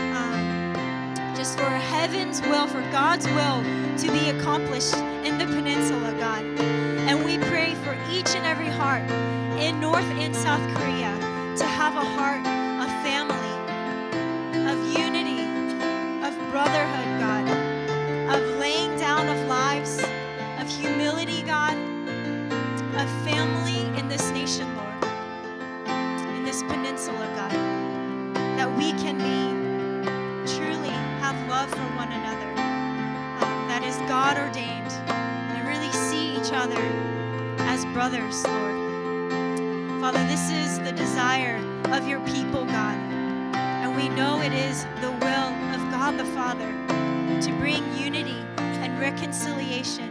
just for heaven's will, for God's will to be accomplished in the peninsula, God. And we pray for each and every heart in North and South Korea to have a heart of family, of unity, of brotherhood, God, of laying down of lives, of humility, God, of family in this nation, Lord, in this peninsula, God, that we can be truly have love for one another, that is God ordained, and really see each other as brothers, Lord. Father, this is the desire of your people, God, and we know it is the will of God the Father to bring unity and reconciliation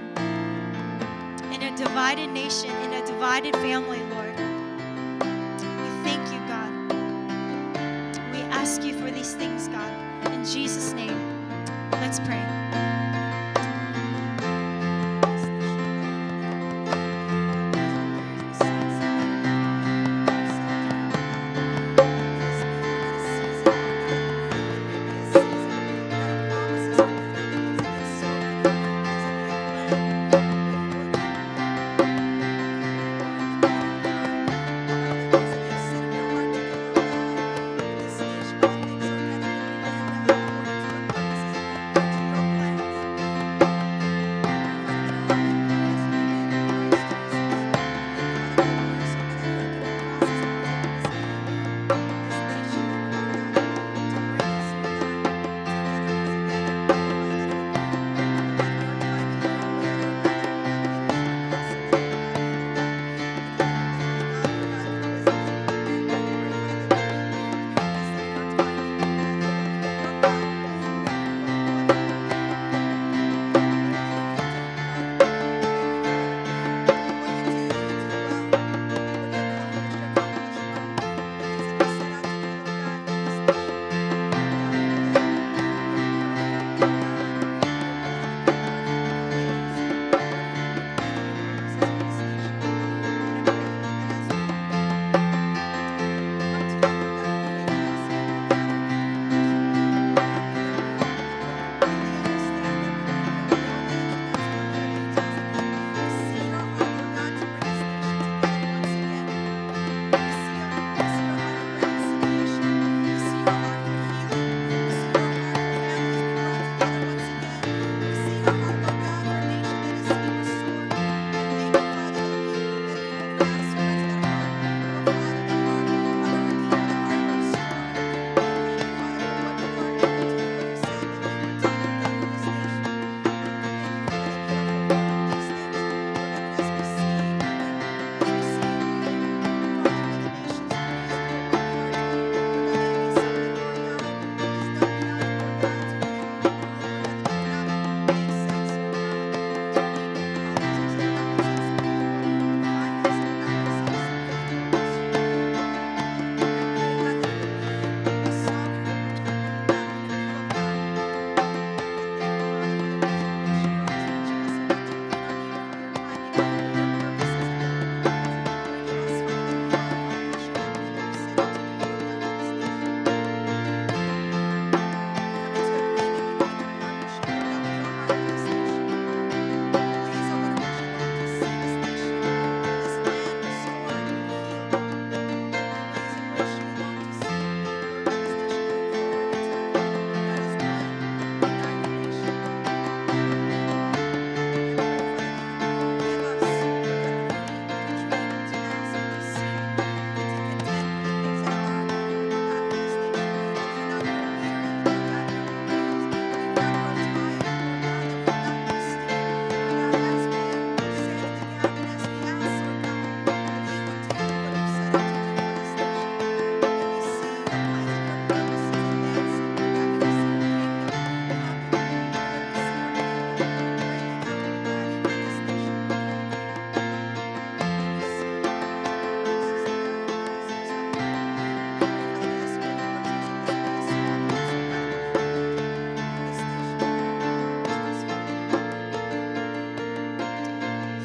in a divided nation, in a divided family, Lord. We thank you, God. We ask you for these things, God. In Jesus' name, let's pray.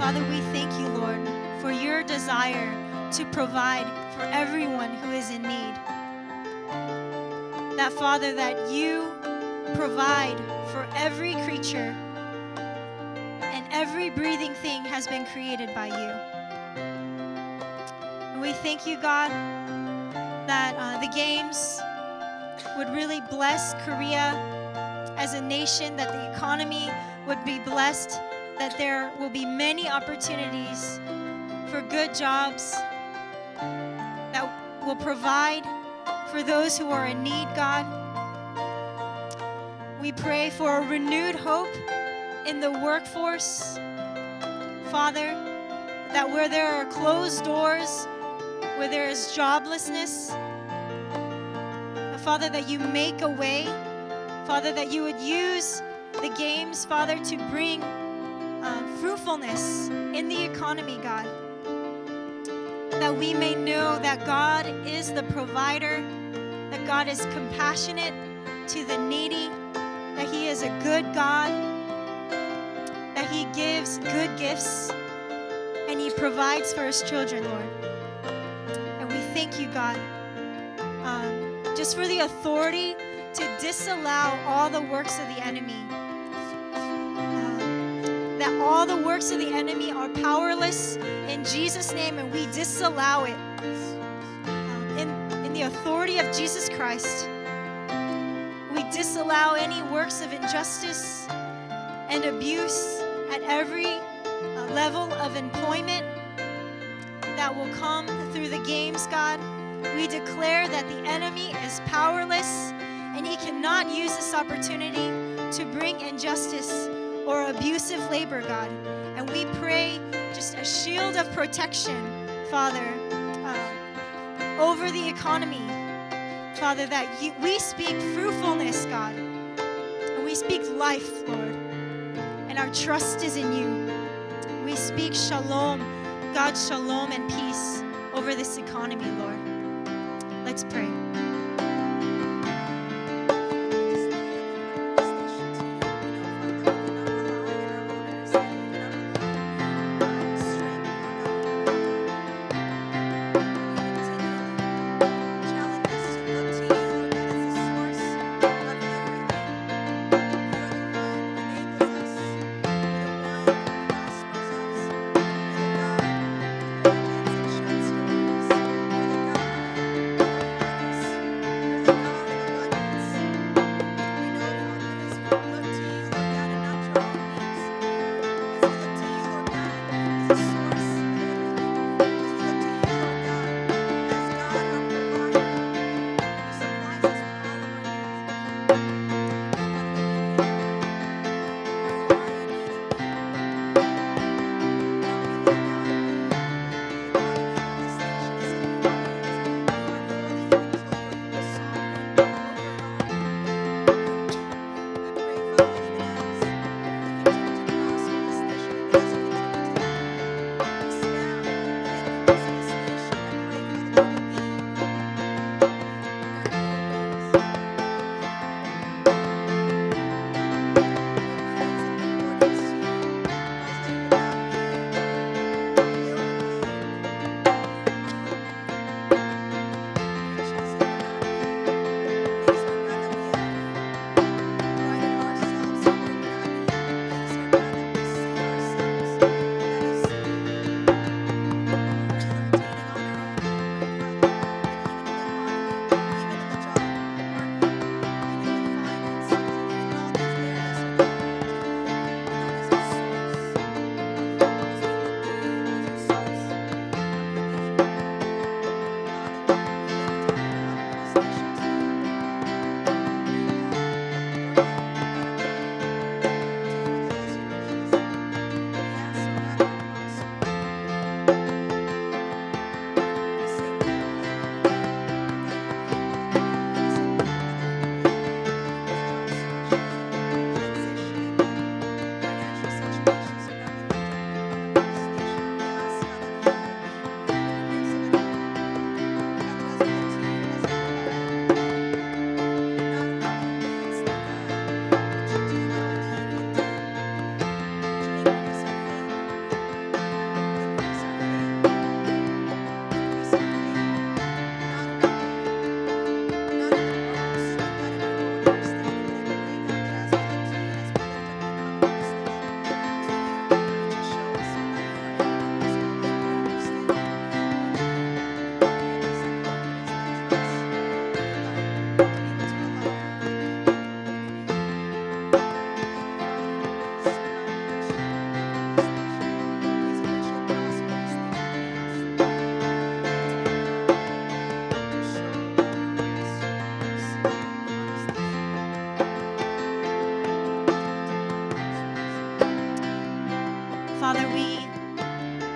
Father, we thank you, Lord, for your desire to provide for everyone who is in need. That, Father, that you provide for every creature, and every breathing thing has been created by you. And we thank you, God, that the games would really bless Korea as a nation, that the economy would be blessed, that there will be many opportunities for good jobs that will provide for those who are in need, God. We pray for a renewed hope in the workforce, Father, that where there are closed doors, where there is joblessness, Father, that you make a way, Father, that you would use the games, Father, to bring fruitfulness in the economy, God. That we may know that God is the provider, that God is compassionate to the needy, that He is a good God, that He gives good gifts, and He provides for His children, Lord. And we thank you, God, just for the authority to disallow all the works of the enemy. That all the works of the enemy are powerless in Jesus' name, and we disallow it. In the authority of Jesus Christ, we disallow any works of injustice and abuse at every level of employment that will come through the games, God. We declare that the enemy is powerless and he cannot use this opportunity to bring injustice or abusive labor, God. And we pray just a shield of protection, Father, over the economy. Father, that we speak fruitfulness, God. And we speak life, Lord. And our trust is in you. We speak shalom, God, shalom and peace over this economy, Lord. Let's pray.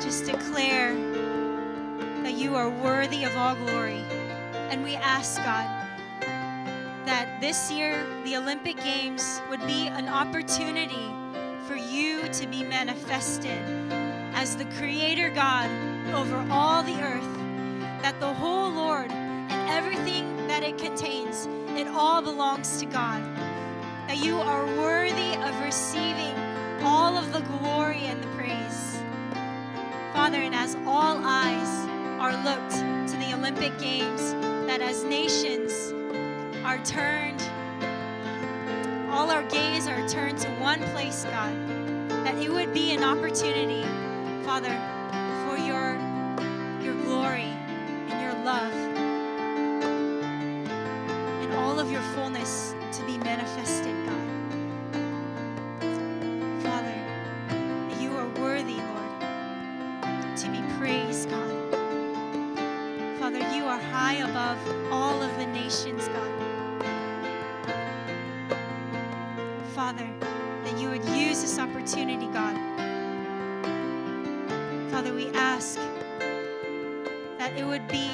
just declare that you are worthy of all glory. And we ask, God, that this year the Olympic Games would be an opportunity for you to be manifested as the Creator God over all the earth, that the whole Lord and everything that it contains, it all belongs to God, that you are worthy of receiving all of the glory and the praise. Father, and as all eyes are looked to the Olympic Games, that as nations are turned, all our gaze are turned to one place, God, that it would be an opportunity, Father, for your glory and your love and all of your fullness to be manifested, God. Father, that you are worthy, Lord, to be praised, God. Father, you are high above all of the nations, God. Father, that you would use this opportunity, God. Father, we ask that it would be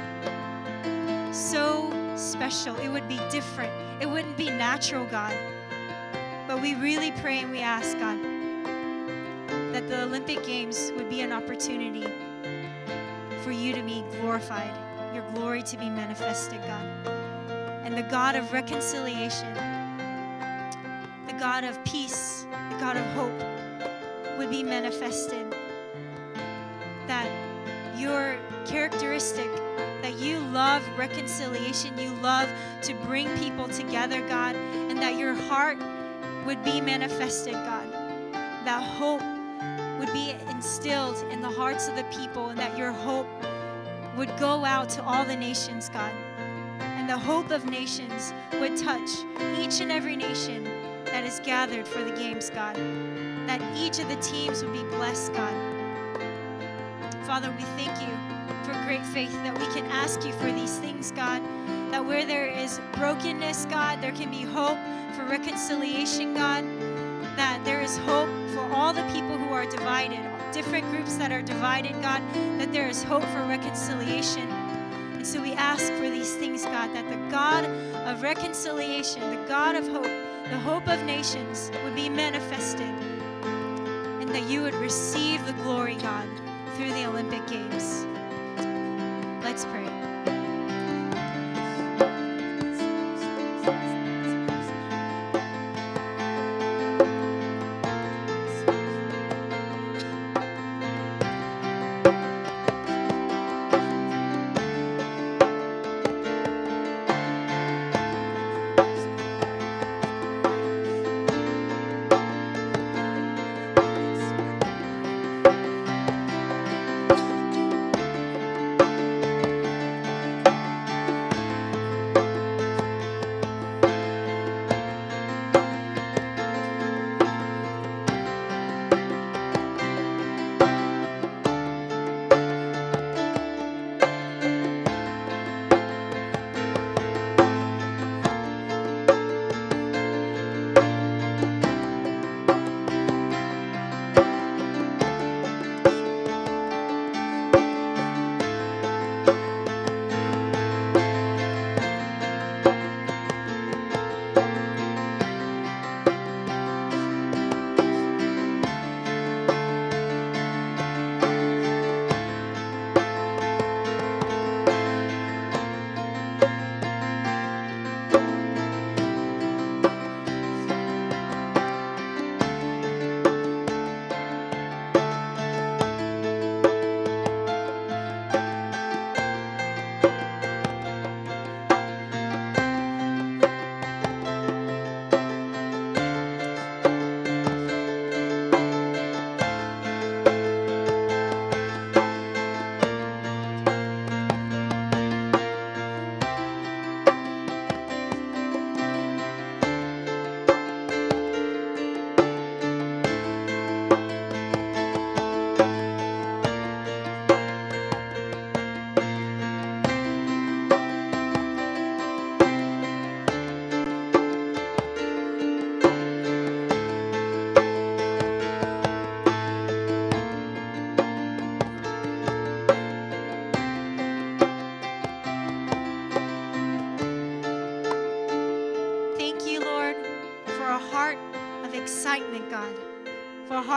so special. It would be different. It wouldn't be natural, God. But we really pray and we ask, God, that the Olympic Games would be an opportunity for you to be glorified, your glory to be manifested, God. And the God of reconciliation, the God of peace, the God of hope would be manifested. That your characteristic, that you love reconciliation, you love to bring people together, God, and that your heart would be manifested, God. That hope would be instilled in the hearts of the people, and that your hope would go out to all the nations, God. And the hope of nations would touch each and every nation that is gathered for the games, God. That each of the teams would be blessed, God. Father, we thank you for great faith that we can ask you for these things, God. That where there is brokenness, God, there can be hope for reconciliation, God. That there is hope for all the people who are divided, different groups that are divided, God, that there is hope for reconciliation. And so we ask for these things, God, that the God of reconciliation, the God of hope, the hope of nations would be manifested, and that you would receive the glory, God, through the Olympic Games. Let's pray.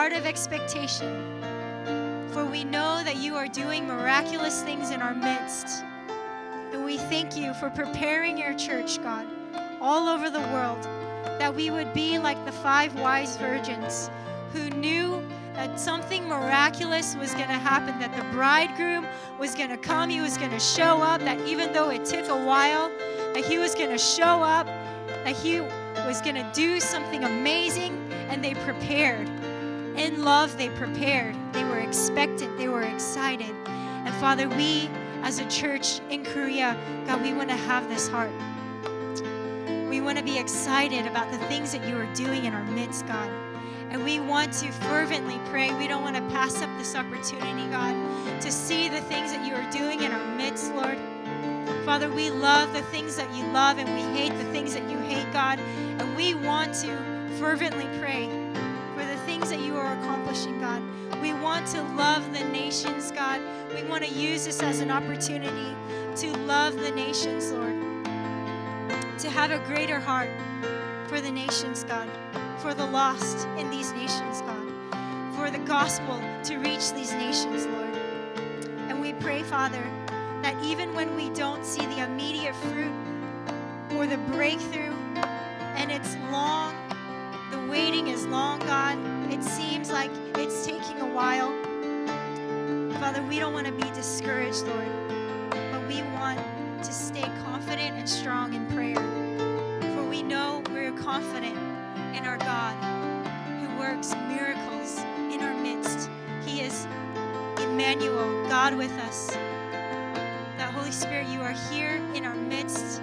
heart of expectation, for we know that you are doing miraculous things in our midst. And we thank you for preparing your church, God, all over the world, that we would be like the 5 wise virgins who knew that something miraculous was going to happen, that the bridegroom was going to come, he was going to show up, that even though it took a while, that he was going to show up, that he was going to do something amazing, and they prepared. In love, they prepared. They were expectant. They were excited. And Father, we as a church in Korea, God, we want to have this heart. We want to be excited about the things that you are doing in our midst, God. And we want to fervently pray. We don't want to pass up this opportunity, God, to see the things that you are doing in our midst, Lord. Father, we love the things that you love, and we hate the things that you hate, God. And we want to fervently pray for the things that you are accomplishing, God. We want to love the nations, God. We want to use this as an opportunity to love the nations, Lord. To have a greater heart for the nations, God. For the lost in these nations, God. For the gospel to reach these nations, Lord. And we pray, Father, that even when we don't see the immediate fruit or the breakthrough, and it's long, the waiting is long, God, it seems like it's taking a while. Father, we don't want to be discouraged, Lord, but we want to stay confident and strong in prayer. For we know we're confident in our God who works miracles in our midst. He is Emmanuel, God with us. That Holy Spirit, you are here in our midst.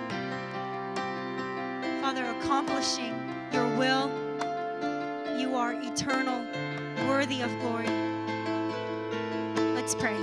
Father, accomplishing your will. You are eternal, worthy of glory. Let's pray.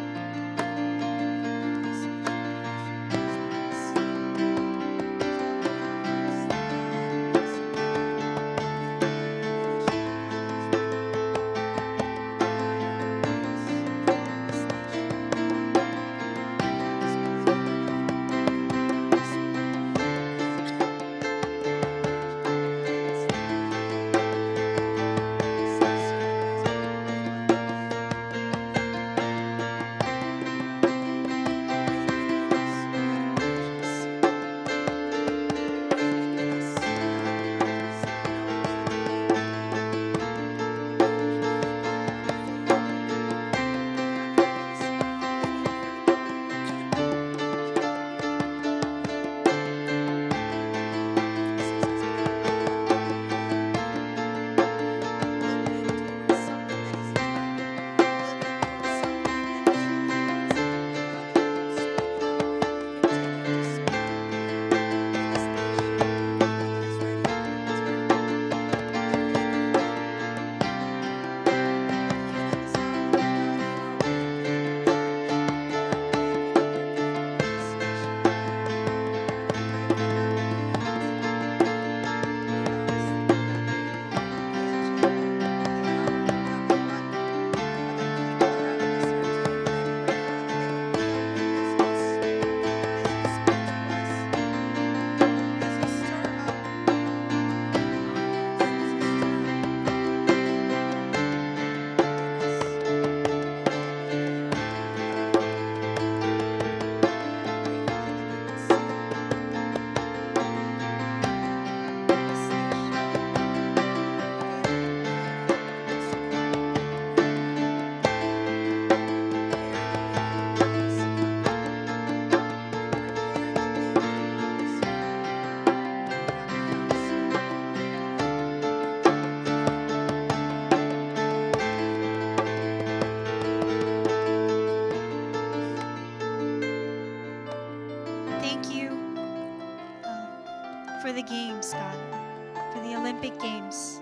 For the games, God, for the Olympic Games,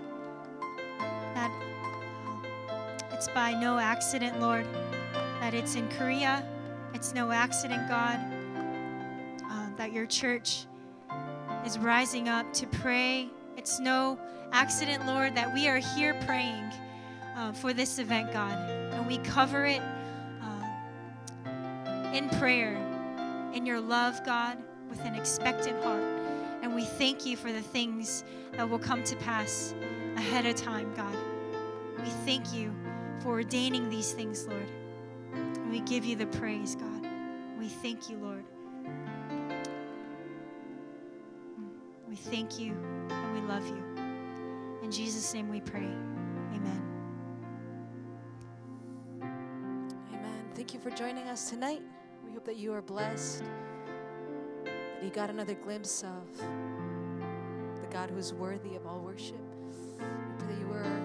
that it's by no accident, Lord, that it's in Korea. It's no accident, God, that your church is rising up to pray. It's no accident, Lord, that we are here praying for this event, God, and we cover it in prayer, in your love, God, with an expectant heart. And we thank you for the things that will come to pass ahead of time, God. We thank you for ordaining these things, Lord. And we give you the praise, God. We thank you, Lord. We thank you and we love you. In Jesus' name we pray. Amen. Amen. Thank you for joining us tonight. We hope that you are blessed, that you got another glimpse of the God who is worthy of all worship. We pray that you were